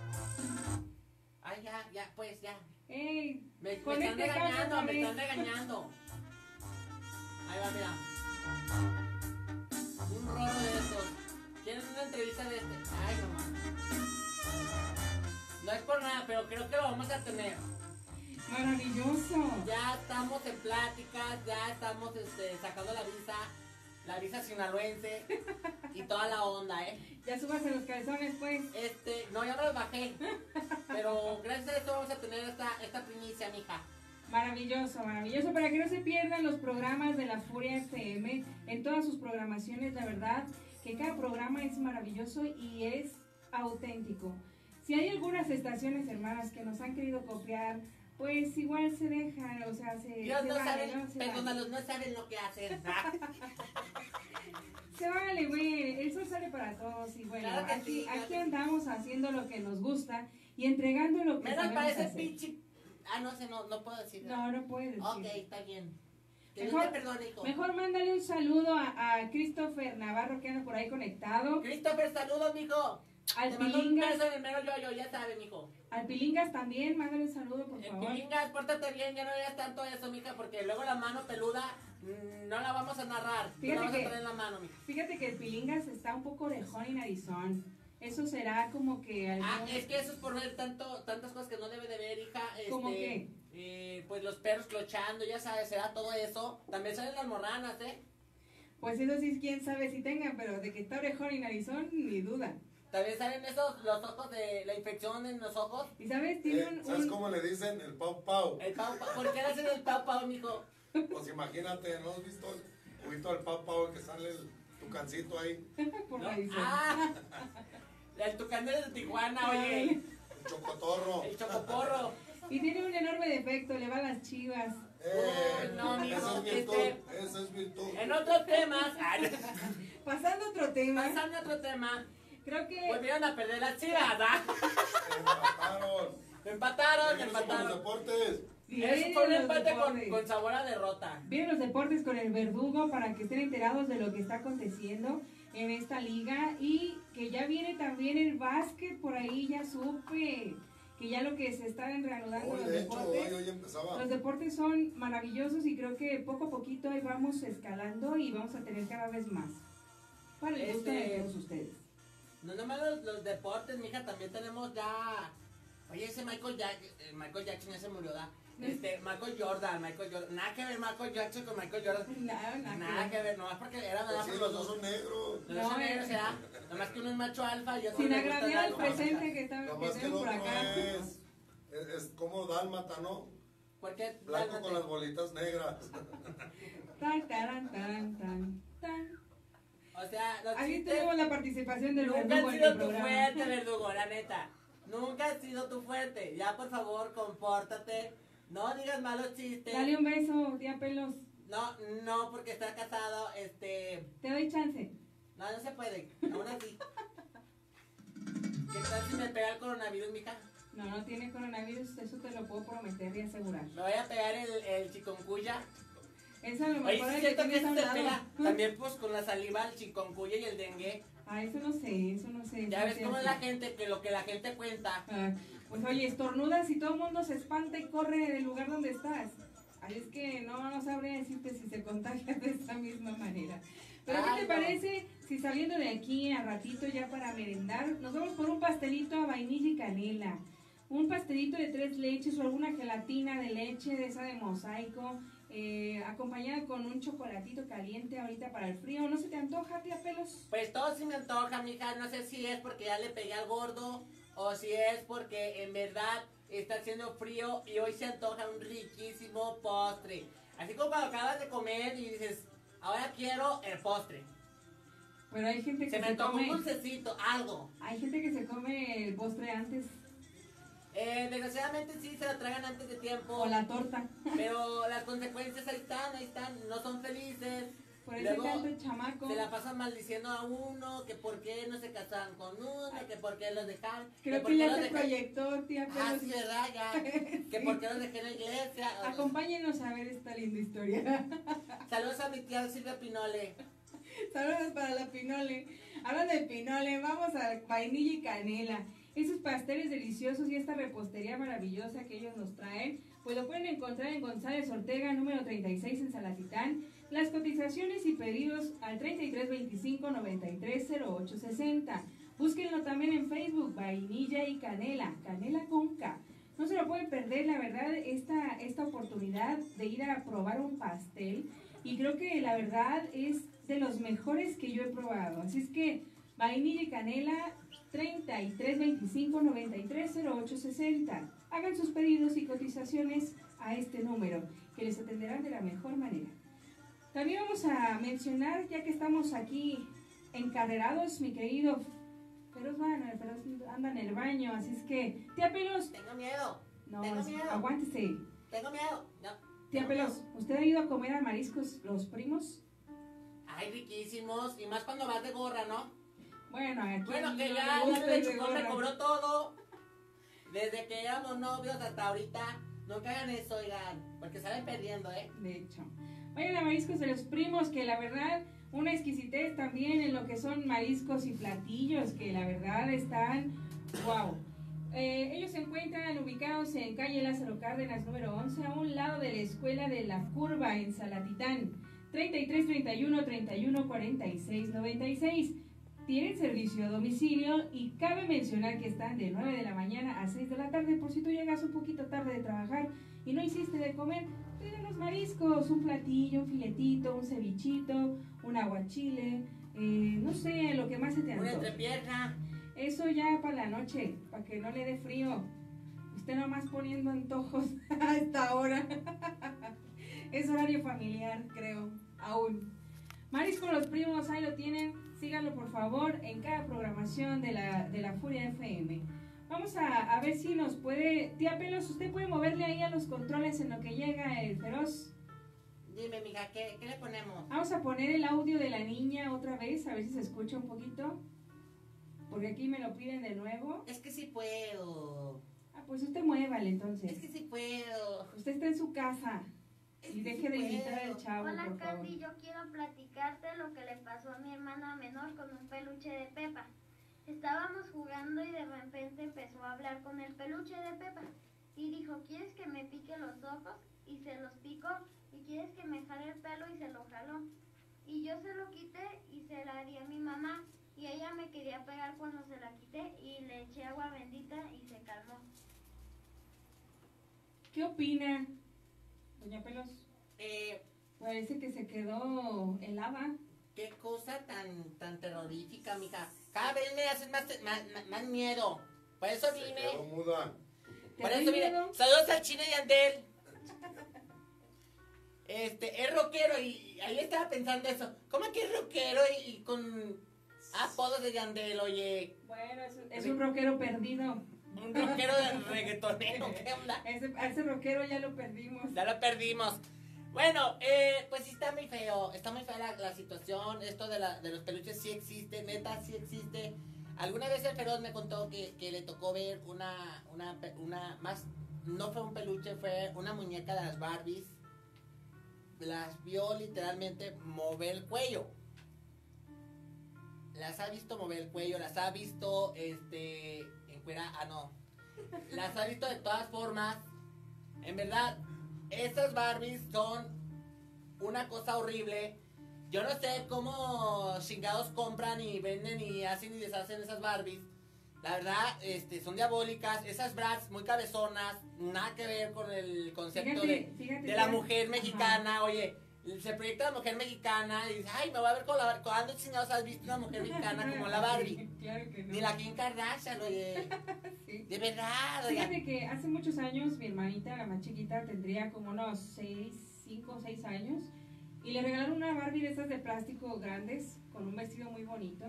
Speaker 9: Ay, ya, ya, pues, ya.
Speaker 2: ¡Ey!
Speaker 9: Me, me
Speaker 2: Con
Speaker 9: están
Speaker 2: este caso
Speaker 9: regañando,
Speaker 2: otra
Speaker 9: me
Speaker 2: vez.
Speaker 9: están regañando. Ahí va, mira. Un rolo de estos. ¿Quieren una entrevista de este? Ay, no mames. No es por nada, pero creo que lo vamos a tener.
Speaker 2: ¡Maravilloso!
Speaker 9: Ya estamos en pláticas, ya estamos este, sacando la visa, la visa sinaloense y toda la onda, ¿eh?
Speaker 2: Ya súbase los calzones, pues.
Speaker 9: Este, no, ya me los bajé. Pero gracias a esto vamos a tener esta, esta primicia, mija.
Speaker 2: Maravilloso, maravilloso, para que no se pierdan los programas de la Furia F M en todas sus programaciones, la verdad que cada programa es maravilloso y es auténtico. Si hay algunas estaciones hermanas que nos han querido copiar, pues igual se dejan, o sea, se,
Speaker 9: Dios
Speaker 2: se
Speaker 9: no
Speaker 2: vale,
Speaker 9: sabe,
Speaker 2: ¿no? Se vale.
Speaker 9: perdónalos, no saben lo que hacen.
Speaker 2: Se vale, güey, el sol sale para todos y bueno,
Speaker 9: Claro que
Speaker 2: aquí,
Speaker 9: sí, claro
Speaker 2: aquí
Speaker 9: que sí.
Speaker 2: andamos haciendo lo que nos gusta y entregando lo que
Speaker 9: Menos
Speaker 2: sabemos
Speaker 9: para ese
Speaker 2: hacer.
Speaker 9: pinche. Ah, no sé, no, no puedo decir.
Speaker 2: No, no puedes decir.
Speaker 9: Ok, está bien. Que Dios
Speaker 2: Mejor-
Speaker 9: te perdone, hijo.
Speaker 2: Mejor mándale un saludo a, a Christopher Navarro que anda por ahí conectado.
Speaker 9: Christopher, saludos, mijo.
Speaker 2: Al
Speaker 9: Te mando un
Speaker 2: Pilingas,
Speaker 9: beso en el mero yo-yo, ya sabes, mijo.
Speaker 2: al Pilingas también, mándale un saludo, por
Speaker 9: En
Speaker 2: favor.
Speaker 9: Pilingas, pórtate bien, ya no digas tanto eso, mija, porque luego la mano peluda mm, no la vamos a narrar. No
Speaker 2: Fíjate
Speaker 9: la vamos
Speaker 2: que-
Speaker 9: a traer en la mano, mija.
Speaker 2: Fíjate que el Pilingas está un poco orejón y narizón. Eso será como que algún...
Speaker 9: Ah, es que eso es por ver tanto, tantas cosas que no debe de ver, hija. Este,
Speaker 2: ¿Cómo qué?
Speaker 9: eh, pues los perros clochando, ya sabes, será todo eso. También salen las morranas, ¿eh?
Speaker 2: Pues eso sí, quién sabe si tengan, pero de que está orejón y narizón, ni duda.
Speaker 9: También salen esos, los ojos de la infección en los ojos.
Speaker 2: Y sabes, tiene
Speaker 6: Eh,
Speaker 2: un...
Speaker 6: ¿Sabes
Speaker 2: un-
Speaker 6: cómo le dicen? El pau pau.
Speaker 9: El pau, pau. ¿Por qué le hacen el pau pau, mijo?
Speaker 6: Pues imagínate, ¿no has visto el juguito del pau pau que sale el tucancito ahí?
Speaker 2: por
Speaker 9: ¿No?
Speaker 2: narizón.
Speaker 9: Ah, el tucán de Tijuana, oye.
Speaker 6: El chocotorro.
Speaker 9: El chocoporro.
Speaker 2: Y tiene un enorme defecto, le va a las chivas.
Speaker 6: Eh,
Speaker 9: Uy, no, mijo,
Speaker 6: esa es virtud,
Speaker 9: este-
Speaker 6: esa es virtud.
Speaker 9: En otros temas, ay,
Speaker 2: Pasando a otro tema,
Speaker 9: pasando a otro tema,
Speaker 2: creo que...
Speaker 9: volvieron a perder las chivas, ¿ah?
Speaker 6: Empataron.
Speaker 9: Empataron,
Speaker 6: Regreso con los
Speaker 9: empataron.
Speaker 6: deportes.
Speaker 9: Eso
Speaker 2: Vienen
Speaker 9: fue un
Speaker 2: los
Speaker 9: empate con,
Speaker 2: deportes.
Speaker 9: con sabor a derrota.
Speaker 2: Vienen los deportes con el verdugo para que estén enterados de lo que está aconteciendo en esta liga y que ya viene también el básquet, por ahí ya supe que ya lo que se están reanudando
Speaker 6: Hoy,
Speaker 2: los
Speaker 6: de hecho, hoy,
Speaker 2: deportes.
Speaker 6: hoy empezaba.
Speaker 2: Los deportes son maravillosos y creo que poco a poquito ahí vamos escalando y vamos a tener cada vez más. Para el gusto de
Speaker 9: Este-
Speaker 2: todos ustedes.
Speaker 9: No nomás los, los deportes, mija, también tenemos ya... Oye, ese Michael, Jack, eh, Michael Jackson ya se murió, ¿da? Este, Michael Jordan, Michael Jordan. Nada que ver Michael Jackson con Michael Jordan.
Speaker 2: No, nada,
Speaker 9: Nada que ver, nomás porque era
Speaker 6: Pues
Speaker 9: nada
Speaker 6: sí,
Speaker 9: por
Speaker 6: los dos son negros.
Speaker 9: Los dos son
Speaker 2: No,
Speaker 9: negros,
Speaker 2: eh.
Speaker 9: ¿verdad? Nomás que uno es macho alfa y otro
Speaker 2: Sin
Speaker 9: le gusta
Speaker 2: agraviar al
Speaker 9: algo.
Speaker 2: presente que está que
Speaker 6: Nomás que el
Speaker 2: tenemos por
Speaker 6: otro
Speaker 2: acá.
Speaker 6: es, es, es como dálmata, ¿no?
Speaker 9: Porque
Speaker 6: Blanco con las bolitas negras.
Speaker 2: Tan, taran, taran, tan, tan.
Speaker 9: O sea, los
Speaker 2: Aquí
Speaker 9: chistes
Speaker 2: tenemos la participación del
Speaker 9: nunca
Speaker 2: verdugo
Speaker 9: han
Speaker 2: en
Speaker 9: sido
Speaker 2: el
Speaker 9: tu
Speaker 2: programa.
Speaker 9: fuerte, verdugo, la neta. Nunca ha sido tu fuerte. Ya, por favor, compórtate. No digas malos chistes.
Speaker 2: Dale un beso, tía Pelos.
Speaker 9: No, no, porque está casado, este...
Speaker 2: Te doy chance.
Speaker 9: No, no se puede, aún así. ¿Qué tal si me pega el coronavirus, mija?
Speaker 2: No, no tiene coronavirus, eso te lo puedo prometer y asegurar.
Speaker 9: Me voy a pegar el, el chikungunya.
Speaker 2: Eso a lo
Speaker 9: Oye,
Speaker 2: mejor
Speaker 9: sí
Speaker 2: es
Speaker 9: es
Speaker 2: que
Speaker 9: cierto que
Speaker 2: tienes a
Speaker 9: eso
Speaker 2: un
Speaker 9: se
Speaker 2: lado.
Speaker 9: pega también pues con la saliva, el chikungunya y el dengue.
Speaker 2: Ah, eso no sé, eso no sé.
Speaker 9: Ya
Speaker 2: eso
Speaker 9: ves
Speaker 2: sí
Speaker 9: cómo es
Speaker 2: sé.
Speaker 9: la gente, que lo que la gente cuenta.
Speaker 2: Ah, pues oye, estornudas y todo el mundo se espanta y corre del lugar donde estás. Así es que no, no sabría decirte si se contagia de esa misma manera. Pero ¿qué
Speaker 9: Ay,
Speaker 2: te
Speaker 9: no.
Speaker 2: parece si saliendo de aquí a ratito ya para merendar, nos vamos por un pastelito a vainilla y canela? Un pastelito de tres leches o alguna gelatina de leche de esa de mosaico, eh, acompañada con un chocolatito caliente ahorita para el frío. ¿No se te antoja, tía Pelos?
Speaker 9: Pues todo sí me antoja, mija. No sé si es porque ya le pegué al gordo o si es porque en verdad está haciendo frío y hoy se antoja un riquísimo postre. Así como cuando acabas de comer y dices, ahora quiero el postre.
Speaker 2: Pero hay gente que
Speaker 9: Se
Speaker 2: se,
Speaker 9: me antojó
Speaker 2: come,
Speaker 9: un dulcecito, algo.
Speaker 2: hay gente que se come el postre antes
Speaker 9: Eh, desgraciadamente sí se lo tragan antes de tiempo.
Speaker 2: o la torta.
Speaker 9: Pero las consecuencias ahí están, ahí están. No son felices.
Speaker 2: Por ese
Speaker 9: Luego,
Speaker 2: tanto el chamaco.
Speaker 9: se la pasan maldiciendo a uno, que por qué no se casaban con uno, que por qué los dejaron.
Speaker 2: Creo
Speaker 9: por
Speaker 2: que
Speaker 9: qué
Speaker 2: ya
Speaker 9: los
Speaker 2: se
Speaker 9: dejaron-
Speaker 2: proyectó, tía
Speaker 9: Ah,
Speaker 2: Pelos.
Speaker 9: sí, ¿verdad? Ya. Que por qué los dejé en la iglesia.
Speaker 2: Acompáñenos a ver esta linda historia.
Speaker 9: Saludos a mi tía Silvia Pinole.
Speaker 2: Saludos para la Pinole. Hablando de Pinole, vamos a vainilla y canela. Esos pasteles deliciosos y esta repostería maravillosa que ellos nos traen, pues lo pueden encontrar en González Ortega, número treinta y seis en Salatitán. Las cotizaciones y pedidos al treinta y tres veinticinco noventa y tres cero ocho sesenta. Búsquenlo también en Facebook, vainilla y canela, canela con K. No se lo pueden perder, la verdad, esta, esta oportunidad de ir a probar un pastel. Y creo que la verdad es de los mejores que yo he probado. Así es que vainilla y canela, treinta y tres veinticinco noventa y tres cero ocho sesenta. Hagan sus pedidos y cotizaciones a este número, que les atenderán de la mejor manera. También vamos a mencionar, ya que estamos aquí encarrerados, mi querido Pelos, van, Pelos anda en el baño, así es que, tía Pelos,
Speaker 9: Tengo miedo.
Speaker 2: no,
Speaker 9: Tengo
Speaker 2: es-
Speaker 9: miedo.
Speaker 2: aguántese.
Speaker 9: Tengo miedo. No.
Speaker 2: Tía
Speaker 9: Tengo
Speaker 2: Pelos,
Speaker 9: miedo.
Speaker 2: ¿usted ha ido a comer a mariscos los primos?
Speaker 9: Ay, riquísimos. Y más cuando vas de gorra, ¿no?
Speaker 2: Bueno, aquí
Speaker 9: Bueno,
Speaker 2: no
Speaker 9: que
Speaker 2: le
Speaker 9: ya,
Speaker 2: gusta
Speaker 9: ya
Speaker 2: el
Speaker 9: el
Speaker 2: de
Speaker 9: chupón me
Speaker 2: gorra.
Speaker 9: cobró todo. Desde que éramos novios hasta ahorita. Nunca hagan eso, oigan. Porque salen perdiendo, ¿eh?
Speaker 2: De hecho. Vayan a Mariscos de los Primos, que la verdad, una exquisitez también en lo que son mariscos y platillos, que la verdad están, wow. Eh, ellos se encuentran ubicados en calle Lázaro Cárdenas, número once, a un lado de la Escuela de la Curva, en Salatitán. treinta y tres treinta y uno treinta y uno cuarenta y seis noventa y seis. Tienen servicio a domicilio y cabe mencionar que están de nueve de la mañana a seis de la tarde, por si tú llegas un poquito tarde de trabajar y no hiciste de comer, pide los mariscos, un platillo, un filetito, un cevichito, un aguachile, eh, no sé, lo que más se te
Speaker 9: Una
Speaker 2: antoje.
Speaker 9: entrepierna.
Speaker 2: Eso ya para la noche, para que no le dé frío. Usted nomás poniendo antojos a esta hora. Es horario familiar, creo, aún. Marisco Los Primos, ahí lo tienen. Síganlo por favor en cada programación de la, de la Furia F M. Vamos a, a ver si nos puede... Tía Pelos, ¿usted puede moverle ahí a los controles en lo que llega el feroz?
Speaker 9: Dime, mija, ¿qué, ¿qué le ponemos?
Speaker 2: Vamos a poner el audio de la niña otra vez, a ver si se escucha un poquito. Porque aquí me lo piden de nuevo.
Speaker 9: Es que sí puedo.
Speaker 2: Ah, pues usted muévale entonces.
Speaker 9: Es que sí puedo.
Speaker 2: Usted está en su casa.
Speaker 9: Es
Speaker 2: Y
Speaker 9: que
Speaker 2: deje
Speaker 9: sí
Speaker 2: de invitar
Speaker 9: puedo.
Speaker 2: al chavo,
Speaker 7: Hola
Speaker 2: por favor.
Speaker 7: Candy, yo quiero platicarte lo que le pasó a mi hermana menor con un peluche de Pepa. Estábamos jugando y de repente empezó a hablar con el peluche de Pepa y dijo, ¿quieres que me pique los ojos? Y se los picó. ¿Y quieres que me jale el pelo? Y se lo jaló. Y yo se lo quité y se la di a mi mamá y ella me quería pegar cuando se la quité y le eché agua bendita y se calmó.
Speaker 2: ¿Qué opina, doña Pelos?
Speaker 9: Eh,
Speaker 2: Parece que se quedó helada.
Speaker 9: qué cosa tan, tan terrorífica, mija. Cada vez me haces más, más, más- más miedo. Por eso
Speaker 6: Se
Speaker 9: vine.
Speaker 6: quedó muda.
Speaker 2: ¿Te
Speaker 9: Por
Speaker 2: doy
Speaker 9: eso vine.
Speaker 2: miedo?
Speaker 9: Saludos al Chino y Andel. Este, es rockero y, y ahí estaba pensando eso. ¿Cómo que es rockero y, y con apodos de Yandel, oye?
Speaker 2: Bueno, es, es un rockero perdido.
Speaker 9: Un rockero de reggaetonero, ¿qué onda?
Speaker 2: Ese, a ese rockero ya lo perdimos.
Speaker 9: Ya lo perdimos. Bueno, eh, pues sí está muy feo, está muy fea la, la situación, esto de, la, de los peluches sí existe, neta sí existe. Alguna vez el Feroz me contó que, que le tocó ver una, una, pe- una, más, no fue un peluche, fue una muñeca de las Barbies. Las vio literalmente mover el cuello. Las ha visto mover el cuello, las ha visto, este, encuera, ah no. Las ha visto de todas formas. En verdad, estas Barbies son una cosa horrible. Yo no sé cómo chingados compran y venden y hacen y deshacen esas Barbies. La verdad, este, son diabólicas. Esas Bratz muy cabezonas, nada que ver con el concepto
Speaker 2: Fíjate,
Speaker 9: de,
Speaker 2: fíjate
Speaker 9: de la
Speaker 2: que-
Speaker 9: mujer
Speaker 2: ajá.
Speaker 9: mexicana. Oye, se proyecta la mujer mexicana y dices, ay, me voy a ver con la Barbie. ¿Cuándo chingados has visto una mujer mexicana como la Barbie?
Speaker 2: Claro que no.
Speaker 9: Ni la Kim Kardashian, oye.
Speaker 2: Sí.
Speaker 9: De verdad, oiga.
Speaker 2: Fíjate que hace muchos años mi hermanita, la más chiquita, tendría como unos seis, cinco o seis años. Y le regalaron una Barbie de esas de plástico grandes, con un vestido muy bonito.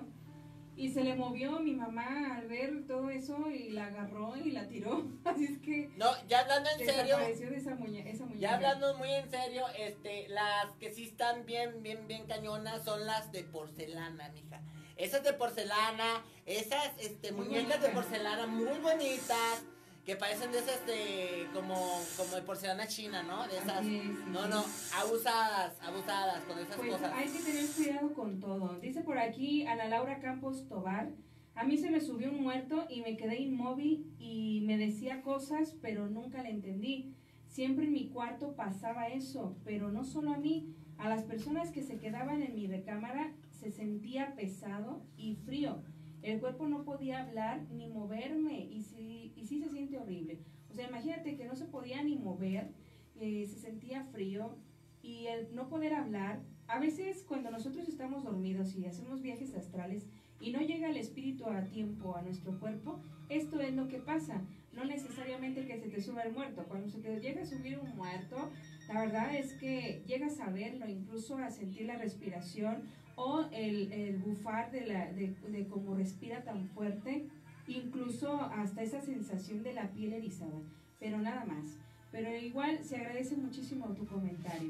Speaker 2: Y se le movió mi mamá al ver todo eso y la agarró y la tiró. Así es que
Speaker 9: No, ya hablando en serio.
Speaker 2: desapareció de esa, muñe esa muñeca.
Speaker 9: Ya hablando muy en serio, este, las que sí están bien, bien, bien cañonas son las de porcelana, mija. Esas de porcelana, esas, este,
Speaker 2: Muy
Speaker 9: muñecas de
Speaker 2: bonitas.
Speaker 9: porcelana muy bonitas, que parecen de esas de, como, como de porcelana china, ¿no? De esas,
Speaker 2: Así es, sí,
Speaker 9: no,
Speaker 2: sí.
Speaker 9: no, abusadas, abusadas con esas
Speaker 2: Pues
Speaker 9: cosas.
Speaker 2: hay que tener cuidado con todo. Dice por aquí Ana Laura Campos Tobar, a mí se me subió un muerto y me quedé inmóvil y me decía cosas, pero nunca le entendí. Siempre en mi cuarto pasaba eso, pero no solo a mí, a las personas que se quedaban en mi recámara se sentía pesado y frío. El cuerpo no podía hablar ni moverme y sí, y sí se siente horrible. O sea, imagínate que no se podía ni mover, eh, se sentía frío y el no poder hablar. A veces cuando nosotros estamos dormidos y hacemos viajes astrales y no llega el espíritu a tiempo a nuestro cuerpo, esto es lo que pasa. No necesariamente que se te suba el muerto. Cuando se te llega a subir un muerto, la verdad es que llegas a verlo, incluso a sentir la respiración o el, el bufar de, la, de, de cómo respira tan fuerte, incluso hasta esa sensación de la piel erizada, pero nada más. Pero igual se agradece muchísimo tu comentario.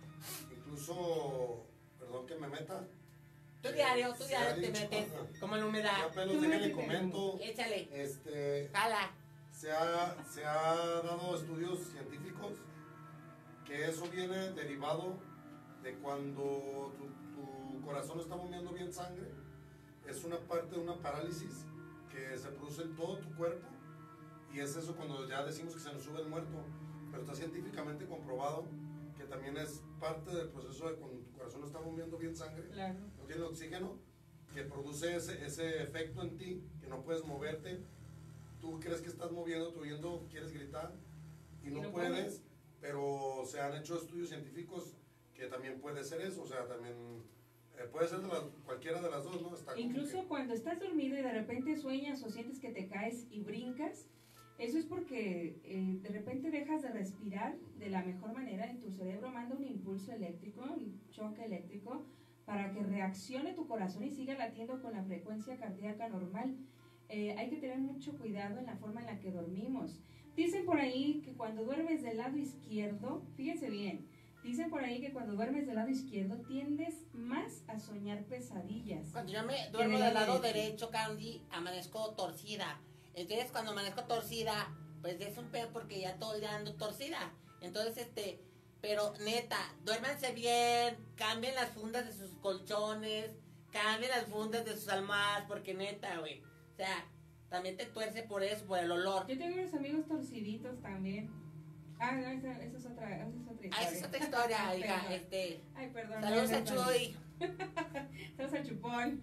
Speaker 6: Incluso, perdón que me meta.
Speaker 9: Tu diario, tu
Speaker 6: se
Speaker 9: diario
Speaker 6: ha
Speaker 9: te
Speaker 6: dicho-
Speaker 9: metes,
Speaker 6: ajá.
Speaker 9: como en la humedad.
Speaker 6: Ya pelos,
Speaker 2: Tú
Speaker 6: déjenle
Speaker 2: métete.
Speaker 6: comento.
Speaker 9: Échale,
Speaker 6: Este,
Speaker 9: jala.
Speaker 6: se ha, se ha dado estudios científicos que eso viene derivado de cuando tu, tu corazón está bombeando bien sangre. Es una parte de una parálisis que se produce en todo tu cuerpo y es eso cuando ya decimos que se nos sube el muerto, pero está científicamente comprobado que también es parte del proceso de cuando tu corazón está bombeando bien sangre,
Speaker 2: Claro.
Speaker 6: no tiene oxígeno, que produce ese, ese efecto en ti, que no puedes moverte. Tú crees que estás moviendo, tú oyendo, quieres gritar y no,
Speaker 2: Y no
Speaker 6: puedes,
Speaker 2: puedes.
Speaker 6: pero se han hecho estudios científicos que también puede ser eso, o sea, también eh, puede ser de las, cualquiera de las dos, ¿no? Está como
Speaker 2: Incluso
Speaker 6: que-
Speaker 2: cuando estás dormido y de repente sueñas o sientes que te caes y brincas, eso es porque eh, de repente dejas de respirar de la mejor manera y tu cerebro manda un impulso eléctrico, un choque eléctrico, para que reaccione tu corazón y siga latiendo con la frecuencia cardíaca normal. Eh, hay que tener mucho cuidado en la forma en la que dormimos. Dicen por ahí que cuando duermes del lado izquierdo, fíjense bien, dicen por ahí que cuando duermes del lado izquierdo tiendes más a soñar pesadillas.
Speaker 9: Cuando yo me duermo
Speaker 2: Que
Speaker 9: del lado
Speaker 2: derecho.
Speaker 9: derecho, Candy, amanezco torcida. Entonces, cuando amanezco torcida, pues es un pedo porque ya todo el día ando torcida. Entonces, este, pero neta, duérmanse bien, cambien las fundas de sus colchones, cambien las fundas de sus almohadas, porque neta, güey, o sea, también te tuerce por eso, por el olor.
Speaker 2: Yo tengo unos amigos torciditos también. Ah, no, esa, esa es otra, esa es otra historia.
Speaker 9: Ah, esa es otra historia, hija,
Speaker 2: Perdón.
Speaker 9: este,
Speaker 2: Ay, perdón.
Speaker 9: saludos
Speaker 2: no,
Speaker 9: a
Speaker 2: no, no.
Speaker 9: Chuy.
Speaker 2: Saludos al chupón.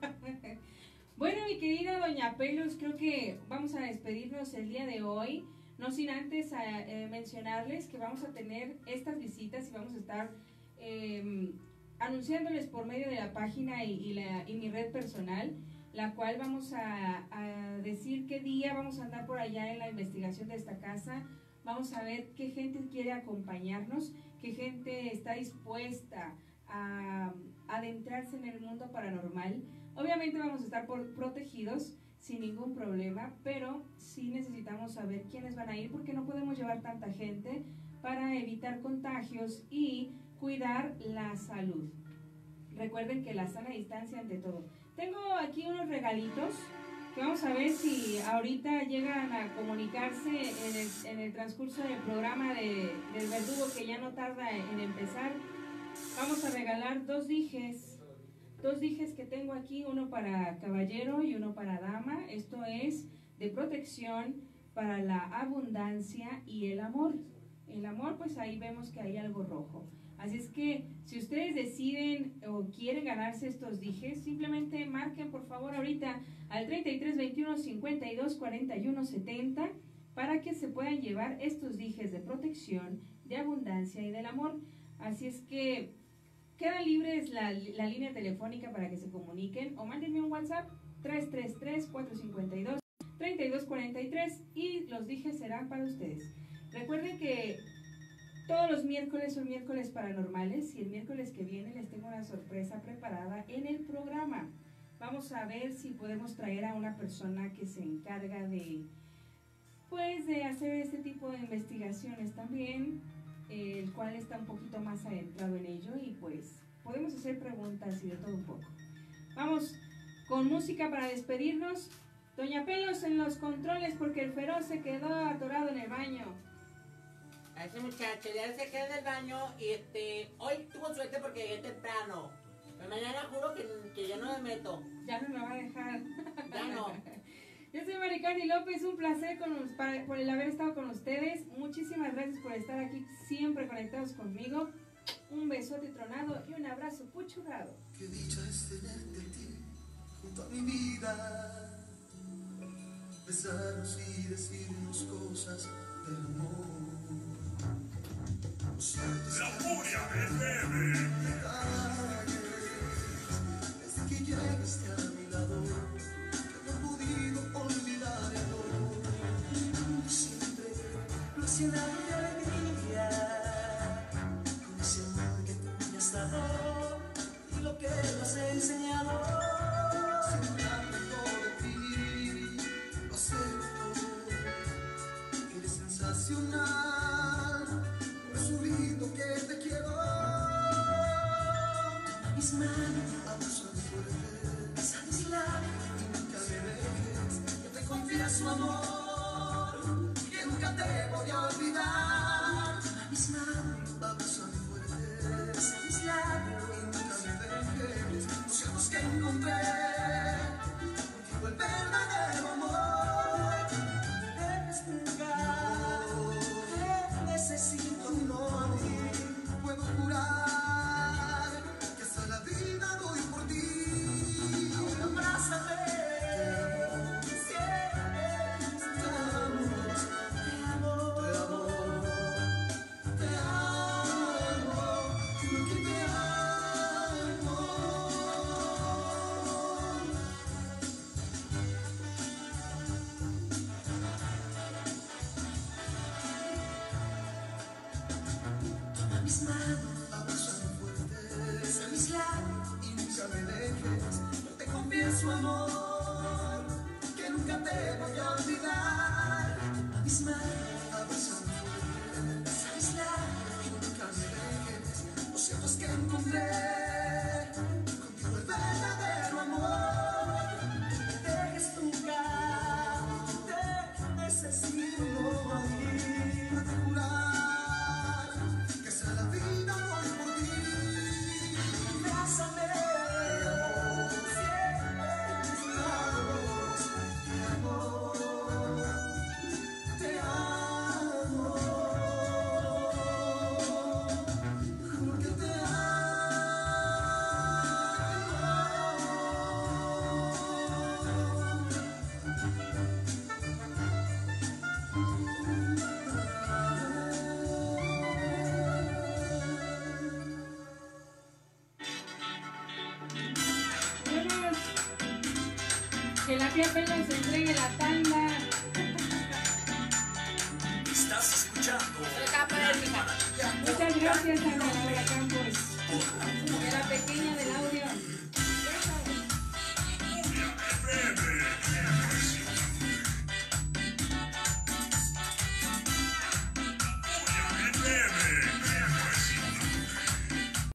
Speaker 2: Bueno, mi querida doña Pelos, creo que vamos a despedirnos el día de hoy. No sin antes a, eh, mencionarles que vamos a tener estas visitas y vamos a estar eh, anunciándoles por medio de la página y, y, la, y mi red personal, la cual vamos a, a decir qué día vamos a andar por allá en la investigación de esta casa. Vamos a ver qué gente quiere acompañarnos, qué gente está dispuesta a adentrarse en el mundo paranormal. Obviamente vamos a estar por, protegidos sin ningún problema, pero sí necesitamos saber quiénes van a ir porque no podemos llevar tanta gente para evitar contagios y cuidar la salud. Recuerden que la sana distancia ante todo. Tengo aquí unos regalitos que vamos a ver si ahorita llegan a comunicarse en el, en el transcurso del programa de, del verdugo, que ya no tarda en empezar. Vamos a regalar dos dijes, dos dijes que tengo aquí, uno para caballero y uno para dama. Esto es de protección para la abundancia y el amor. El amor, pues ahí vemos que hay algo rojo. Así es que si ustedes deciden o quieren ganarse estos dijes, simplemente marquen por favor ahorita al treinta y tres veintiuno cincuenta y dos cuarenta y uno setenta para que se puedan llevar estos dijes de protección, de abundancia y del amor. Así es que queda libre la, la línea telefónica para que se comuniquen o mándenme un WhatsApp tres tres tres, cuatro cinco dos, tres dos cuatro tres y los dijes serán para ustedes. Recuerden que todos los miércoles son miércoles paranormales y el miércoles que viene les tengo una sorpresa preparada en el programa. Vamos a ver si podemos traer a una persona que se encarga de, pues, de hacer este tipo de investigaciones también, eh, el cual está un poquito más adentrado en ello y pues podemos hacer preguntas y de todo un poco. Vamos con música para despedirnos. Doña Pelos en los controles porque el feroz se quedó atorado en el baño.
Speaker 9: A ese muchacho ya se queda en el baño y este, hoy tuvo suerte porque llegué temprano. Pero mañana juro que, que ya no me meto.
Speaker 2: Ya no me va a dejar.
Speaker 9: Ya no.
Speaker 2: Yo soy Maricardi López, un placer con, para, por el haber estado con ustedes. Muchísimas gracias por estar aquí siempre conectados conmigo. Un besote tronado y un abrazo puchurrado.
Speaker 8: Qué dicha es tenerte a ti junto a mi vida. Besarnos y decirnos cosas del amor.
Speaker 5: La Furia F M.
Speaker 8: Desde que llegaste a mi lado, no he podido olvidarlo. Siempre lo has llenado de alegría, con ese amor que tú me has dado y lo que me has enseñado. Siempre aprendo de ti, lo acepto, eres sensacional. Que te quiero, mis manos abusan fuerte, besa mis labios y nunca me dejes. Yo te confieso amor, que nunca te voy a olvidar. Mis manos abusan fuerte, besa mis labios y nunca me dejes. Los cielos que encontré, contigo el verdadero amor. Debes nunca, te necesito, no. Puedo jurar que hasta la vida doy por ti. Ahora abrázame, siempre te amo, te amo, te amo, te amo, creo que te amo. Toma mis manos, abrázame fuerte, besa mis labios y nunca me dejes. Yo te confieso amor, que nunca te voy a olvidar. Toma mis manos, abrázame fuerte, besa mis labios y nunca me dejes. Lo cierto es que encontré contigo el verdadero amor. No te dejes nunca, te necesito ahí. Puedo jurar que sea la vida doy por ti. Abrázame, siempre mis labios. Te amo, te amo, juro que te amo.
Speaker 2: Que la tía Pelo se entregue la tanda.
Speaker 5: Estás escuchando
Speaker 2: Muchas gracias a Laura Campos. De la pequeña del audio.